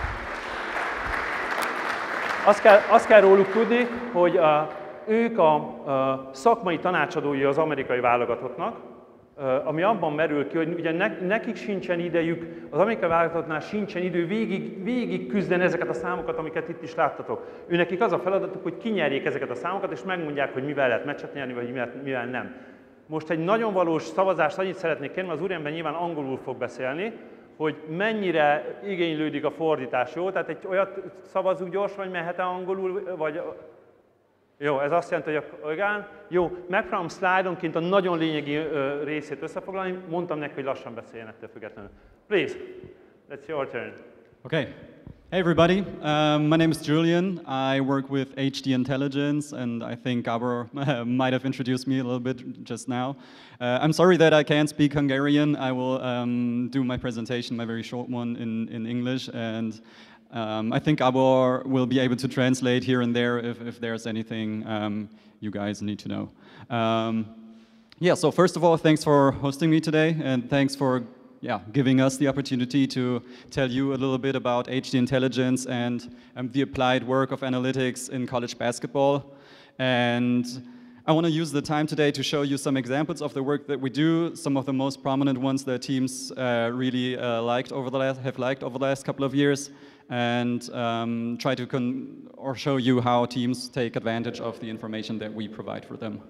S1: Azt kell róluk tudni, hogy ők a szakmai tanácsadói az amerikai válogatottnak, ami abban merül ki, hogy ugye nekik sincsen idejük, az amerikai válogatottnál sincsen idő végig küzdeni ezeket a számokat, amiket itt is láttatok. Őnekik az a feladatuk, hogy kinyerjék ezeket a számokat, és megmondják, hogy mivel lehet meccset nyerni, vagy mivel nem. Most egy nagyon valós szavazást annyit szeretnék kérni, mert az úriember nyilván angolul fog beszélni, hogy mennyire igénylődik a fordítás, jó? Tehát egy olyat szavazunk gyorsan, hogy mehet-e angolul, vagy... Jó, ez azt jelenti, hogy igen. Jó, megpróbálom szlájdonként a nagyon lényegi részét összefoglalni, mondtam neki, hogy lassan beszéljen ettől függetlenül. Please, that's your turn.
S2: Okay. Hey everybody, my name is Julian. I work with HD Intelligence, and I think Gabor might have introduced me a little bit just now. I'm sorry that I can't speak Hungarian. I will do my presentation, my very short one, in English, and I think Gabor will be able to translate here and there if there's anything you guys need to know. Yeah, so first of all, thanks for hosting me today, and thanks for giving us the opportunity to tell you a little bit about HD Intelligence and the applied work of analytics in college basketball. And I want to use the time today to show you some examples of the work that we do, some of the most prominent ones that teams really have liked over the last couple of years, and try to show you how teams take advantage of the information that we provide for them.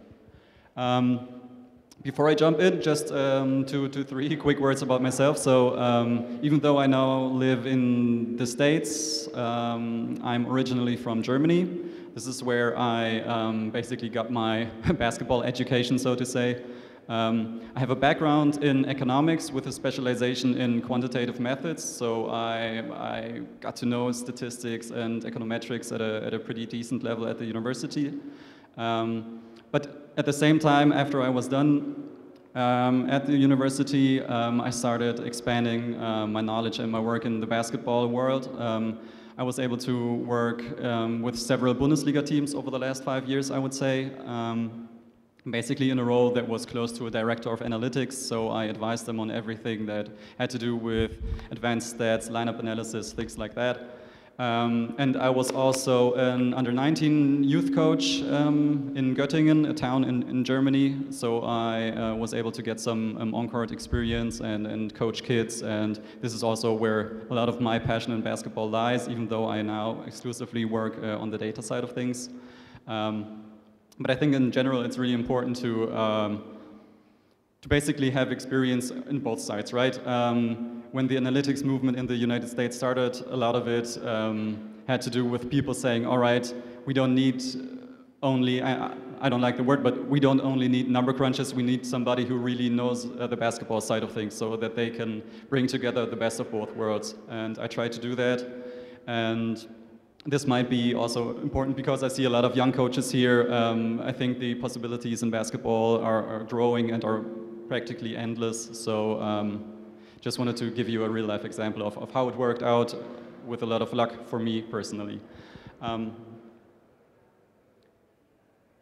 S2: Before I jump in, just 3 quick words about myself. So even though I now live in the States, I'm originally from Germany. This is where I basically got my basketball education, so to say. I have a background in economics with a specialization in quantitative methods, so I got to know statistics and econometrics at a pretty decent level at the university. But at the same time, after I was done at the university, I started expanding my knowledge and my work in the basketball world. I was able to work with several Bundesliga teams over the last 5 years, I would say, basically in a role that was close to a director of analytics, so I advised them on everything that had to do with advanced stats, lineup analysis, things like that. And I was also an under-19 youth coach in Göttingen, a town in Germany. So I was able to get some on-court experience and coach kids. And this is also where a lot of my passion in basketball lies, even though I now exclusively work on the data side of things. But I think in general it's really important to basically have experience in both sides, right? When the analytics movement in the United States started, a lot of it had to do with people saying, all right, we don't need only, I don't like the word, but we don't only need number crunches, we need somebody who really knows the basketball side of things so that they can bring together the best of both worlds. And I try to do that. And this might be also important because I see a lot of young coaches here. I think the possibilities in basketball are growing and are practically endless. So just wanted to give you a real life example of how it worked out with a lot of luck for me personally.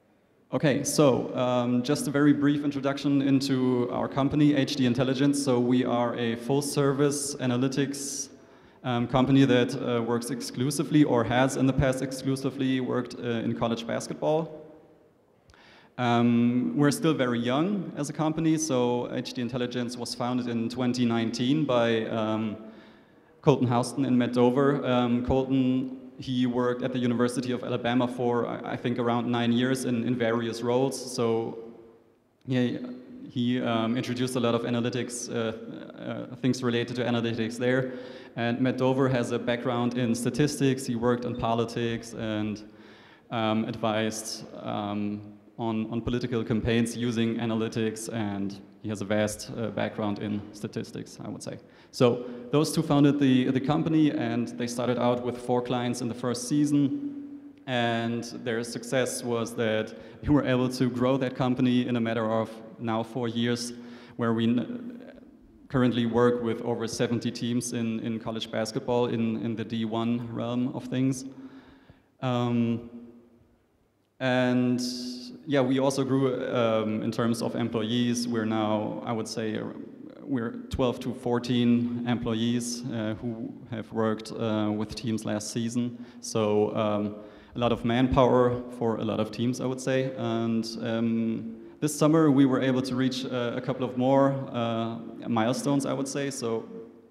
S2: Okay, so just a very brief introduction into our company, HD Intelligence. So we are a full-service analytics company that works exclusively, or has in the past exclusively worked in college basketball. We're still very young as a company, so HD Intelligence was founded in 2019 by Colton Houston and Matt Dover. Colton, he worked at the University of Alabama for, I think, around 9 years in various roles. So he introduced a lot of analytics, things related to analytics there. And Matt Dover has a background in statistics. He worked on politics and advised on political campaigns using analytics, and he has a vast background in statistics, I would say. So those two founded the company, and they started out with 4 clients in the first season, and their success was that we were able to grow that company in a matter of now 4 years, where we currently work with over 70 teams in college basketball in the D1 realm of things. And yeah, we also grew in terms of employees. We're now, I would say, we're 12 to 14 employees who have worked with teams last season. So a lot of manpower for a lot of teams, I would say. And this summer we were able to reach a couple of more milestones, I would say. So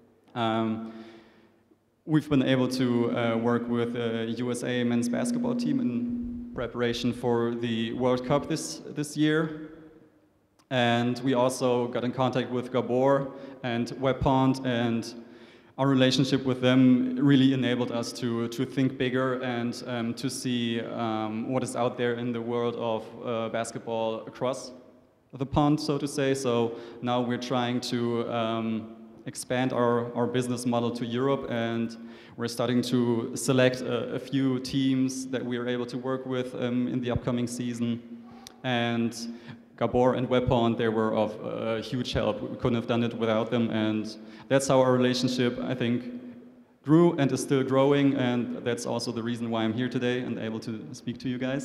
S2: we've been able to work with a USA men's basketball team in preparation for the World Cup this year. And we also got in contact with Gabor and WebPond, and our relationship with them really enabled us to think bigger and to see what is out there in the world of basketball across the pond, so to say. So now we're trying to expand our business model to Europe, and we're starting to select a few teams that we are able to work with in the upcoming season. And Gabor and WebPond, they were of huge help. We couldn't have done it without them, and that's how our relationship, I think, grew and is still growing, and that's also the reason why I'm here today and able to speak to you guys.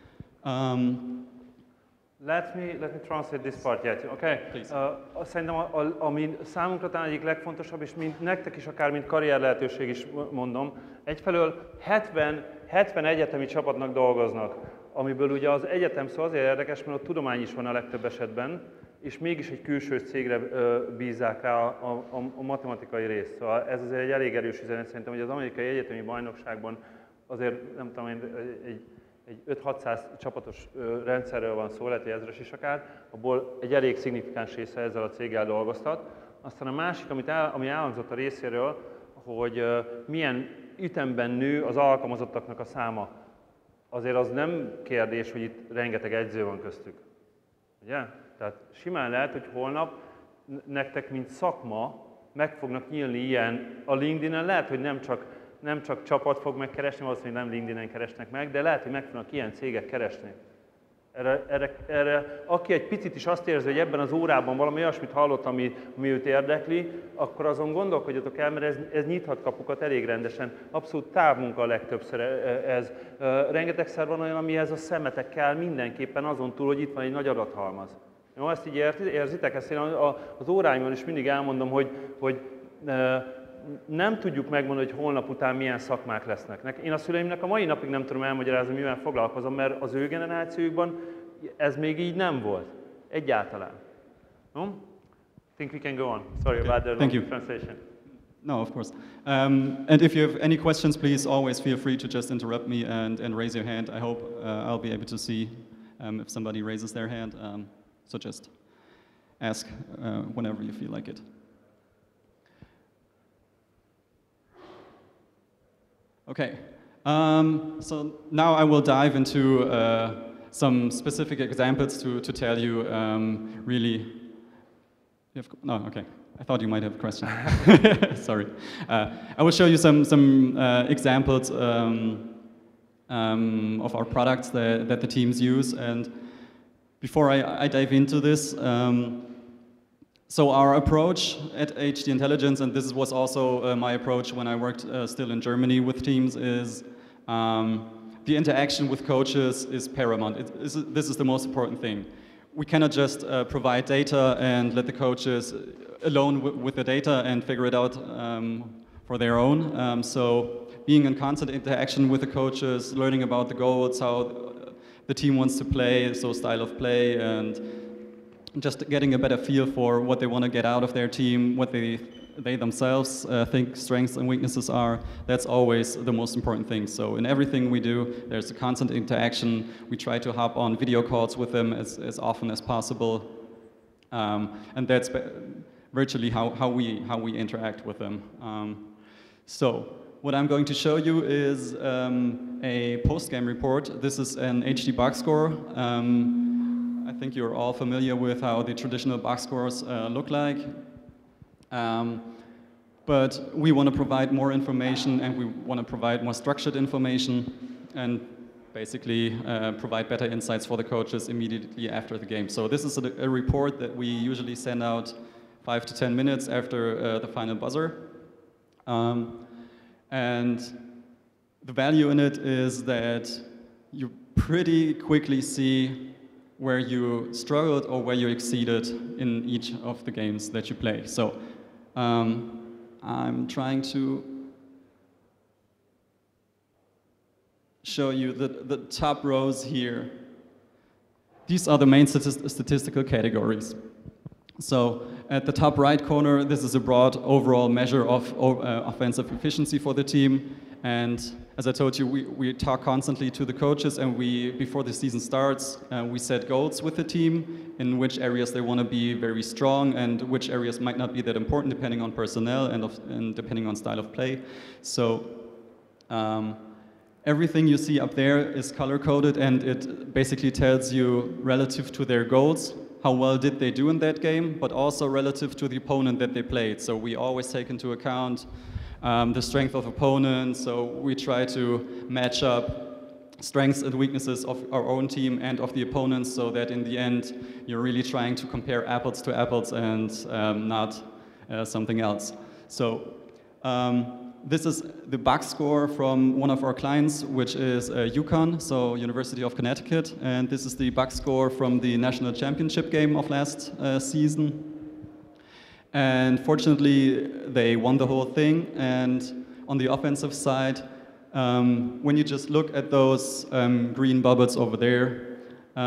S1: Let me translate this part yet, okay? Szerintem ami számunkra talán egyik legfontosabb, és nektek is akár mint karrier lehetőség is mondom, egyfelől 70 egyetemi csapatnak dolgoznak, amiből ugye az egyetem szó azért érdekes, mert ott tudomány is van a legtöbb esetben, és mégis egy külső cégre bízzák rá a matematikai részt. Szóval ez azért egy elég erős üzenet szerintem, hogy az amerikai egyetemi bajnokságban azért, nem tudom én, egy 5-600 csapatos rendszerről van szó, lehet, hogy ezres is akár, abból egy elég szignifikáns része ezzel a céggel dolgoztat. Aztán a másik, ami elhangzott a részéről, hogy milyen ütemben nő az alkalmazottaknak a száma. Azért az nem kérdés, hogy itt rengeteg edző van köztük. Ugye? Tehát simán lehet, hogy holnap nektek, mint szakma, meg fognak nyílni ilyen a LinkedIn-en, lehet, hogy nem csak csapat fog megkeresni, valószínűleg nem LinkedIn-en keresnek meg, de lehet, hogy meg fognak ilyen cégek keresni. Erre, aki egy picit is azt érzi, hogy ebben az órában valami olyasmit hallott, ami őt érdekli, akkor azon gondolkodjatok el, mert ez nyithat kapukat elég rendesen. Abszolút távmunka a legtöbbször ez. Rengetegszer van olyan, amihez a szemetek kell mindenképpen azon túl, hogy itt van egy nagy adathalmaz. Jó, ezt így érzitek? Ezt én az óráimon is mindig elmondom, hogy nem tudjuk megmondani, hogy holnap után milyen szakmák lesznek. Én a szüleimnek a mai napig nem tudom elmagyarázni, mivel foglalkozom, mert az ő generációjukban ez még így nem volt. Egyáltalán. No? I think we can go on. Sorry about the long translation.
S2: No, of course. And if you have any questions, please always feel free to just interrupt me and raise your hand. I hope I'll be able to see if somebody raises their hand. So just ask whenever you feel like it. Okay, so now I will dive into some specific examples to tell you really. No, okay. I thought you might have a question. Sorry. I will show you some examples of our products that the teams use. And before I dive into this, so our approach at HD Intelligence, and this was also my approach when I worked still in Germany with teams, is the interaction with coaches is paramount. This is the most important thing. We cannot just provide data and let the coaches alone with the data and figure it out for their own. So being in constant interaction with the coaches, learning about the goals, how the team wants to play, so style of play, and just getting a better feel for what they want to get out of their team, what they themselves think strengths and weaknesses are. That's always the most important thing. So in everything we do, there's a constant interaction. We try to hop on video calls with them as often as possible. And that's virtually how we interact with them. So what I'm going to show you is a post-game report. This is an HD box score. I think you're all familiar with how the traditional box scores look like. But we want to provide more information, and we want to provide more structured information, and basically provide better insights for the coaches immediately after the game. So this is a report that we usually send out 5 to 10 minutes after the final buzzer. And the value in it is that you pretty quickly see where you struggled or where you exceeded in each of the games that you play. So I'm trying to show you the top rows here. These are the main statistical categories. So at the top right corner, this is a broad overall measure of offensive efficiency for the team. And as I told you, we talk constantly to the coaches, and before the season starts, we set goals with the team in which areas they want to be very strong and which areas might not be that important depending on personnel and depending on style of play. So everything you see up there is color-coded, and it basically tells you relative to their goals, how well did they do in that game, but also relative to the opponent that they played. So we always take into account the strength of opponents, so we try to match up strengths and weaknesses of our own team and of the opponents, so that in the end you're really trying to compare apples to apples and not something else. So this is the box score from one of our clients, which is UConn, so University of Connecticut, and this is the box score from the national championship game of last season. And fortunately, they won the whole thing. And on the offensive side, when you just look at those green bubbles over there,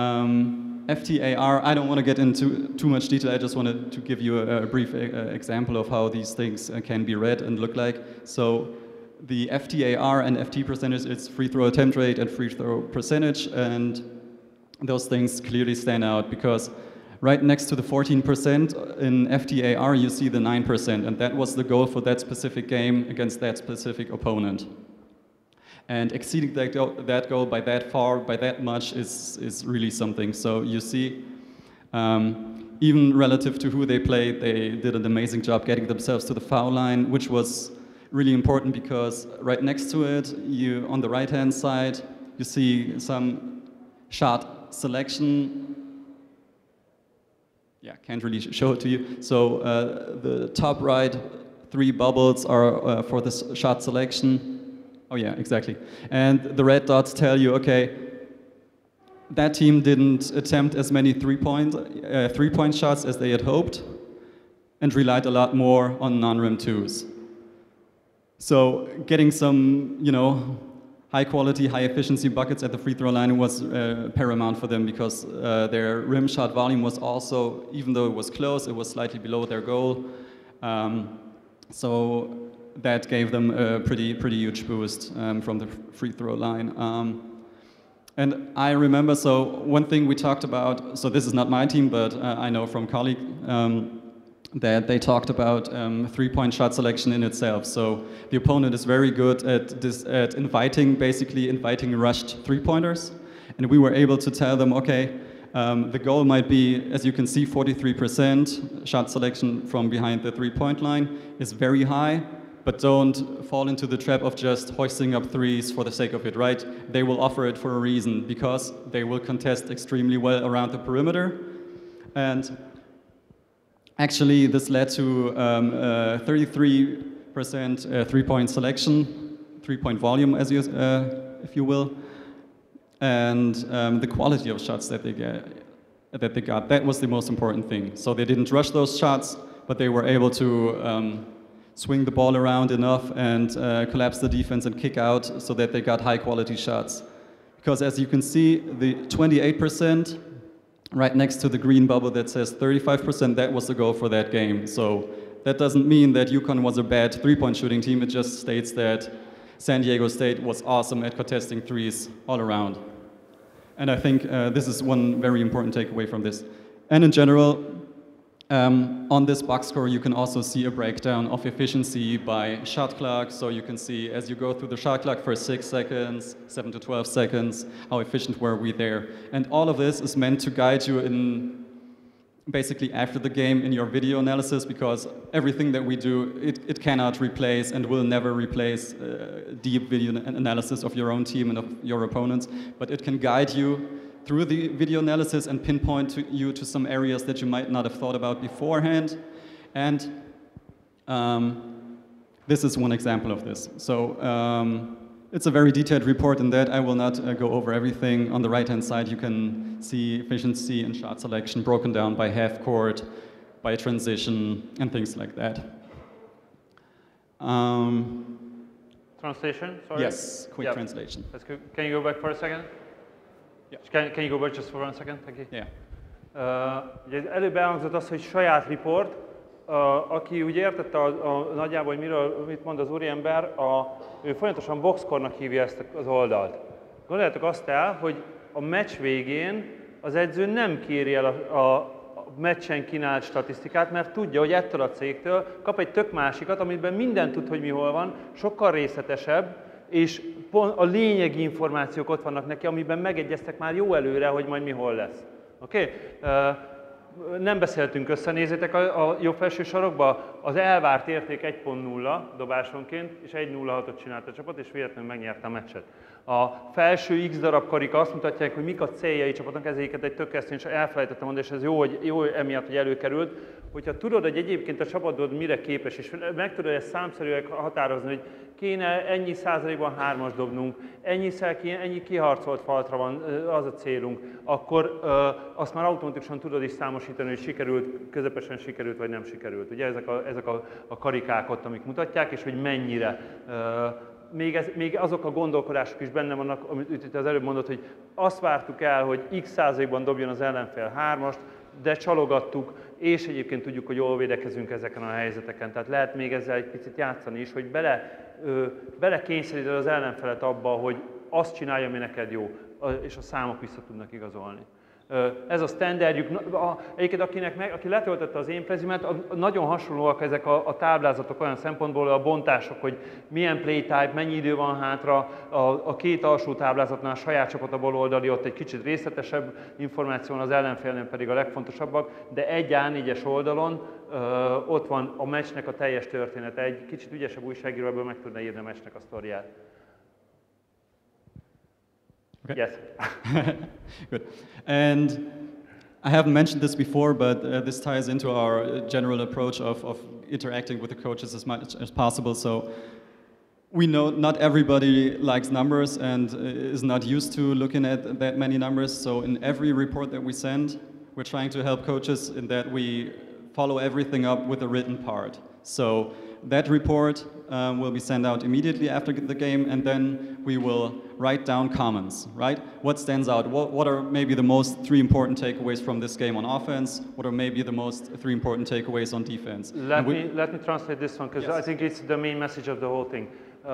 S2: FTAR, I don't want to get into too much detail, I just wanted to give you a brief example of how these things can be read and look like. So the FTAR and FT percentage is free throw attempt rate and free throw percentage, and those things clearly stand out because right next to the 14% in FTAR, you see the 9%, and that was the goal for that specific game against that specific opponent. And exceeding that goal by that far, by that much, is really something. So you see, even relative to who they played, they did an amazing job getting themselves to the foul line, which was really important because right next to it, on the right-hand side, you see some shot selection. Yeah, can't really show it to you. So the top right 3 bubbles are for this shot selection. Oh yeah, exactly. And the red dots tell you, okay, that team didn't attempt as many three-point shots as they had hoped and relied a lot more on non-rim twos. So getting some, high quality, high efficiency buckets at the free throw line was paramount for them because their rim shot volume was also, even though it was close, it was slightly below their goal. So that gave them a pretty huge boost from the free throw line. And I remember, so one thing we talked about, so this is not my team, but I know from colleague that they talked about three-point shot selection in itself. So the opponent is very good at inviting rushed three-pointers. And we were able to tell them, okay, the goal might be, as you can see, 43% shot selection from behind the three-point line is very high, but don't fall into the trap of just hoisting up threes for the sake of it, right? They will offer it for a reason, because they will contest extremely well around the perimeter. And actually, this led to 33% three-point selection, three-point volume, if you will. and the quality of shots that they got. That was the most important thing. So they didn't rush those shots, but they were able to swing the ball around enough and collapse the defense and kick out so that they got high quality shots. Because as you can see, the 28% right next to the green bubble that says 35%, that was the goal for that game. So that doesn't mean that UConn was a bad three-point shooting team. It just states that San Diego State was awesome at contesting threes all around. And I think this is one very important takeaway from this. And in general, on this box score, you can also see a breakdown of efficiency by shot clock. So you can see as you go through the shot clock for 6 seconds, 7 to 12 seconds, how efficient were we there. And all of this is meant to guide you in basically after the game in your video analysis, because everything that we do, it cannot replace and will never replace deep video analysis of your own team and of your opponents, but it can guide you through the video analysis and pinpoint you to some areas that you might not have thought about beforehand. And this is one example of this. So it's a very detailed report in that I will not go over everything. On the right-hand side, you can see efficiency and shot selection broken down by half court, by transition, and things like that.
S1: Translation, sorry?
S2: Yes, quick translation.
S1: That's good. Can you go back for a second? Yeah. Can you go back just for 1 second? Thank you.
S2: Yeah.
S1: Ugye előbb elhangzott az, hogy saját report, aki úgy értette nagyjából, hogy mit mond az úriember, ő folyamatosan boxkornak hívja ezt az oldalt. Gondoljátok azt el, hogy a meccs végén az edző nem kéri el a meccsen kínált statisztikát, mert tudja, hogy ettől a cégtől kap egy tök másikat, amiben minden tud, hogy mi hol van, sokkal részletesebb, és a lényegi információk ott vannak neki, amiben megegyeztek már jó előre, hogy majd mi hol lesz. Oké? Nem beszéltünk össze, nézzétek a jobb felső sarokba, az elvárt érték 1.0 dobásonként, és 1.06-ot csinált a csapat, és véletlenül megnyerte a meccset. A felső X darab karika azt mutatják, hogy mik a céljai csapatnak, ezeket egy tökéletes, és elfelejtettem mondani, és ez jó emiatt, hogy előkerült, hogyha tudod, hogy egyébként a csapatod mire képes, és meg tudod ezt számszerűen határozni, hogy kéne ennyi százalékban 3-as dobnunk, ennyi kiharcolt faltra van, az a célunk, akkor azt már automatikusan tudod is számosítani, hogy sikerült, közepesen sikerült, vagy nem sikerült. Ugye ezek a karikák ott, amik mutatják, és hogy mennyire. Még azok a gondolkodások is benne vannak, amit itt az előbb mondott, hogy azt vártuk el, hogy x százalékban dobjon az ellenfél 3-ast, de csalogattuk, és egyébként tudjuk, hogy jól védekezünk ezeken a helyzeteken. Tehát lehet még ezzel egy picit játszani is, hogy belekényszeríted az ellenfelet abba, hogy azt csinálja, ami neked jó, és a számok vissza tudnak igazolni. Ez a standardjuk. Egyébként aki letöltötte az én prezimet, nagyon hasonlóak ezek a táblázatok olyan szempontból, a bontások, hogy milyen playtype, mennyi idő van hátra, a két alsó táblázatnál a saját csapat a baloldali, ott egy kicsit részletesebb információ van, az ellenfélnél pedig a legfontosabbak, de egy A4-es oldalon ott van a meccsnek a teljes története. Egy kicsit ügyesebb újságíró ebből meg tudna írni a meccsnek a sztoriát. Okay. Yes.
S2: Good. And I haven't mentioned this before, but this ties into our general approach of interacting with the coaches as much as possible. So we know not everybody likes numbers and is not used to looking at that many numbers. So in every report that we send, we're trying to help coaches in that we follow everything up with a written part. So that report will be sent out immediately after the game, and then we will write down comments, right? What stands out? What are maybe the most 3 important takeaways from this game on offense? What are maybe the most 3 important takeaways on defense?
S1: Let me translate this one, because yes. I think it's the main message of the whole thing.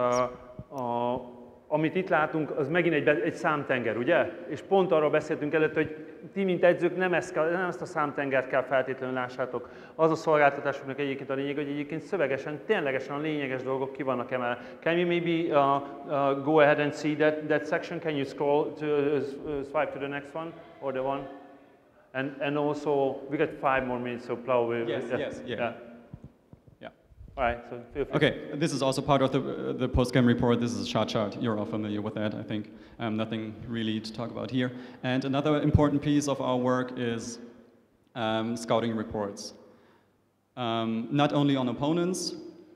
S1: Amit itt látunk, az megint egy számtenger, ugye? És pont arról beszéltünk előtt, hogy ti, mint edzők, nem ezt a számtengert kell feltétlenül lássátok. Az a szolgáltatásoknak egyébként a lényeg, hogy egyébként szövegesen, ténylegesen a lényeges dolgok ki vannak emelve. Can you maybe go ahead and see that section? Can you scroll to swipe to the next one or the one? And also, we got 5 more minutes, so probably.
S2: Yes, yeah.
S1: All right, so feel free.
S2: Okay, this is also part of the post-game report. This is a shot chart. You're all familiar with that, I think. Nothing really to talk about here. And another important piece of our work is scouting reports. Not only on opponents,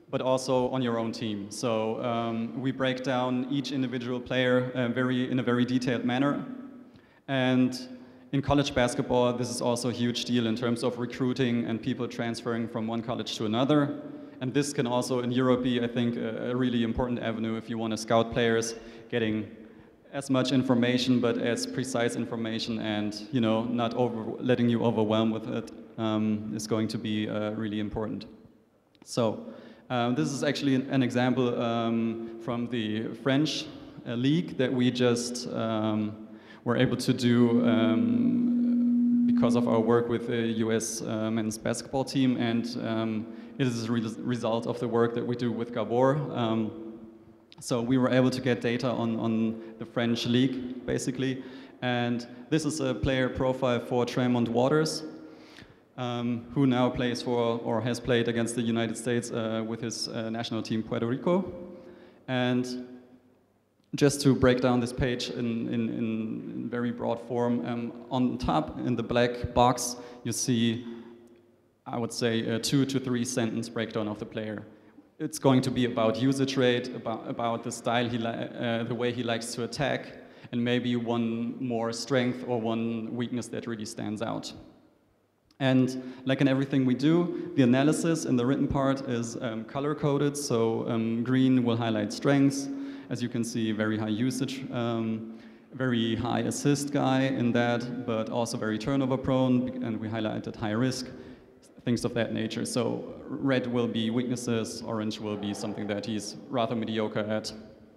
S2: but also on your own team. So we break down each individual player in a very detailed manner. And in college basketball, this is also a huge deal in terms of recruiting and people transferring from one college to another. And this can also in Europe be, I think, a really important avenue if you want to scout players, getting as much information, but as precise information, and not letting you overwhelm with it is going to be really important. So this is actually an example from the French league that we just were able to do because of our work with the US men's basketball team, and it is a result of the work that we do with Gabor. So we were able to get data on the French league, basically, and this is a player profile for Tremont Waters, who now plays for, or has played against the United States with his national team Puerto Rico. And just to break down this page in very broad form, on top in the black box you see, I would say, a 2 to 3 sentence breakdown of the player. It's going to be about usage rate, about the style, the way he likes to attack, and maybe one more strength or one weakness that really stands out. And like in everything we do, the analysis in the written part is color-coded, so green will highlight strengths. As you can see, very high usage, very high assist guy in that, but also very turnover prone, and we highlighted high risk, things of that nature. So red will be weaknesses, orange will be something that he's rather mediocre at.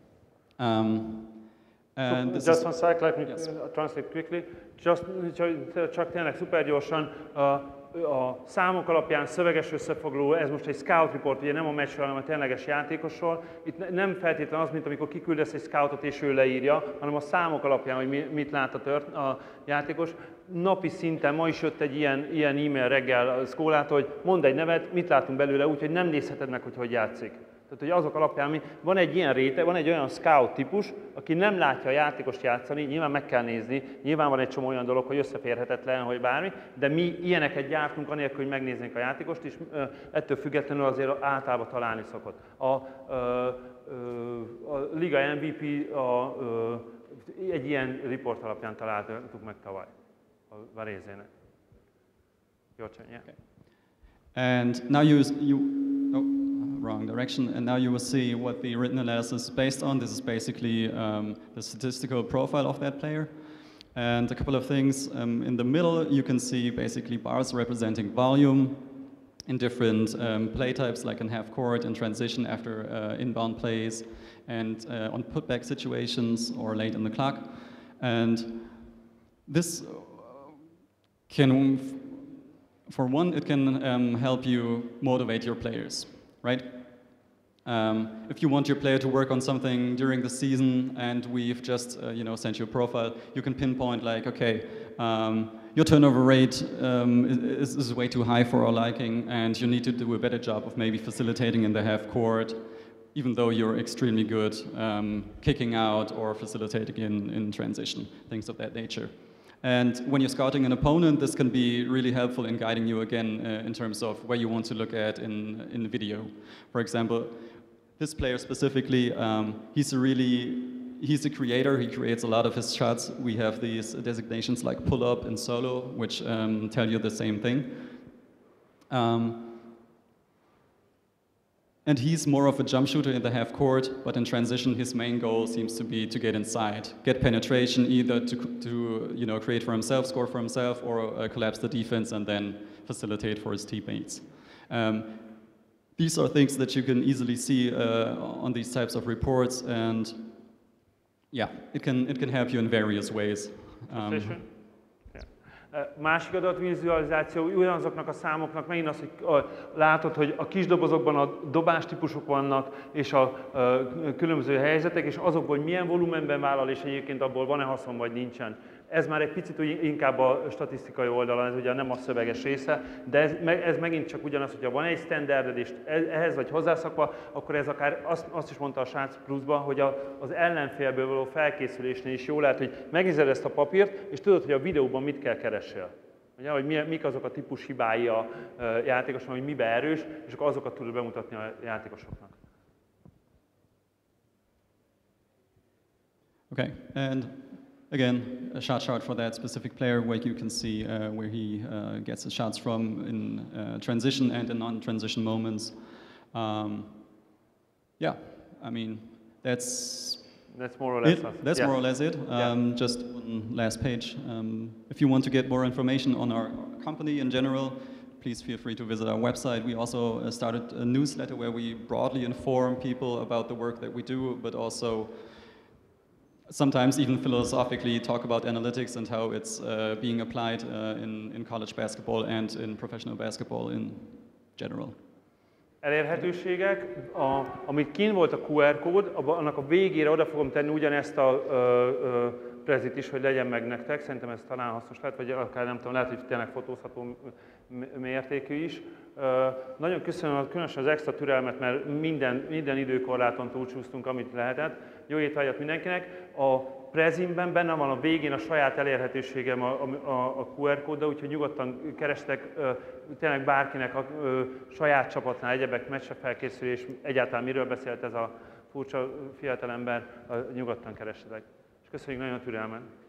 S2: And
S1: so just one sec, let me translate quickly. Csak tényleg szuper gyorsan, a számok alapján szöveges összefoglaló, ez most egy scout report, ugye nem a meccsről, hanem a tényleges játékosról. Itt nem feltétlenül az, mint amikor kiküldesz egy scoutot és ő leírja, hanem a számok alapján, hogy mit lát a játékos. Napi szinten, ma is jött egy ilyen e-mail reggel a szkólától, hogy mondd egy nevet, mit látunk belőle, úgyhogy nem nézheted meg, hogy játszik. Tehát, hogy azok alapján van egy ilyen réteg, van egy olyan scout típus, aki nem látja a játékost játszani, nyilván meg kell nézni, nyilván van egy csomó olyan dolog, hogy összeférhetetlen, hogy bármi, de mi ilyeneket gyártunk anélkül, hogy megnéznénk a játékost, és ettől függetlenül azért általában találni szokott. A Liga MVP egy ilyen report alapján találtuk meg tavaly a Varézének. Gyorsan, yeah.
S2: Okay. And now wrong direction, and now you will see what the written analysis is based on. This is basically the statistical profile of that player. And a couple of things. In the middle, you can see basically bars representing volume in different play types, like in half court, in transition after inbound plays, and on putback situations or late in the clock. And this can, for one, it can help you motivate your players. Right? If you want your player to work on something during the season and we've just sent you a profile, you can pinpoint like, okay, your turnover rate is way too high for our liking, and you need to do a better job of maybe facilitating in the half court, even though you're extremely good kicking out or facilitating in transition, things of that nature. And when you're scouting an opponent, this can be really helpful in guiding you again in terms of where you want to look at in the video. For example, this player specifically, he's a creator, he creates a lot of his shots. We have these designations like pull-up and solo, which tell you the same thing. And he's more of a jump shooter in the half court, but in transition his main goal seems to be to get inside, get penetration, either to create for himself, score for himself, or collapse the defense and then facilitate for his teammates. These are things that you can easily see on these types of reports, and yeah, it can help you in various ways.
S1: Másik adatvizualizáció, ugyanazoknak a számoknak megint az, hogy látod, hogy a kis dobozokban a dobástípusok vannak, és a különböző helyzetek, és azokból, hogy milyen volumenben vállal, és egyébként abból van-e haszon, vagy nincsen. Ez már egy picit inkább a statisztikai oldalon, ez ugye nem a szöveges része, de ez megint csak ugyanaz, hogyha van egy standarded, és ehhez vagy hozzászakva, akkor ez akár azt is mondta a srác pluszban, hogy az ellenfélből való felkészülésnél is jó lehet, hogy megnézed ezt a papírt, és tudod, hogy a videóban mit kell keressél. ugye, hogy mik azok a típus hibái a játékosnak, hogy mibe erős, és akkor azokat tudod bemutatni a játékosoknak.
S2: Okay, and again, a shot chart for that specific player where you can see where he gets his shots from in transition and in non-transition moments. Yeah, I mean, that's
S1: more or less
S2: it.
S1: it.
S2: That's
S1: yeah.
S2: more or less it. Just one last page. If you want to get more information on our company in general, please feel free to visit our website. We also started a newsletter where we broadly inform people about the work that we do, but also sometimes even philosophically talk about analytics and how it's being applied in college basketball and in professional basketball in general.
S1: Elérhetőségek, amit kint volt a QR kód, annak a végére oda fogom tenni ugyanezt a prezit is, hogy legyen meg nektek. Szerintem ez talán hasznos lehet, vagy akár nem tudom, lehet, hogy tényleg fotózható mértékű is. Nagyon köszönöm különösen az extra türelmet, mert minden időkorláton túlcsúsztunk, amit lehetett. Jó étvágyat mindenkinek! A prezimben benne van a végén a saját elérhetőségem a QR kóddal, úgyhogy nyugodtan kerestek tényleg bárkinek a saját csapatnál egyebek, meccsre felkészülés, egyáltalán miről beszélt ez a furcsa fiatalember, nyugodtan keressetek. És köszönjük nagyon a türelmet!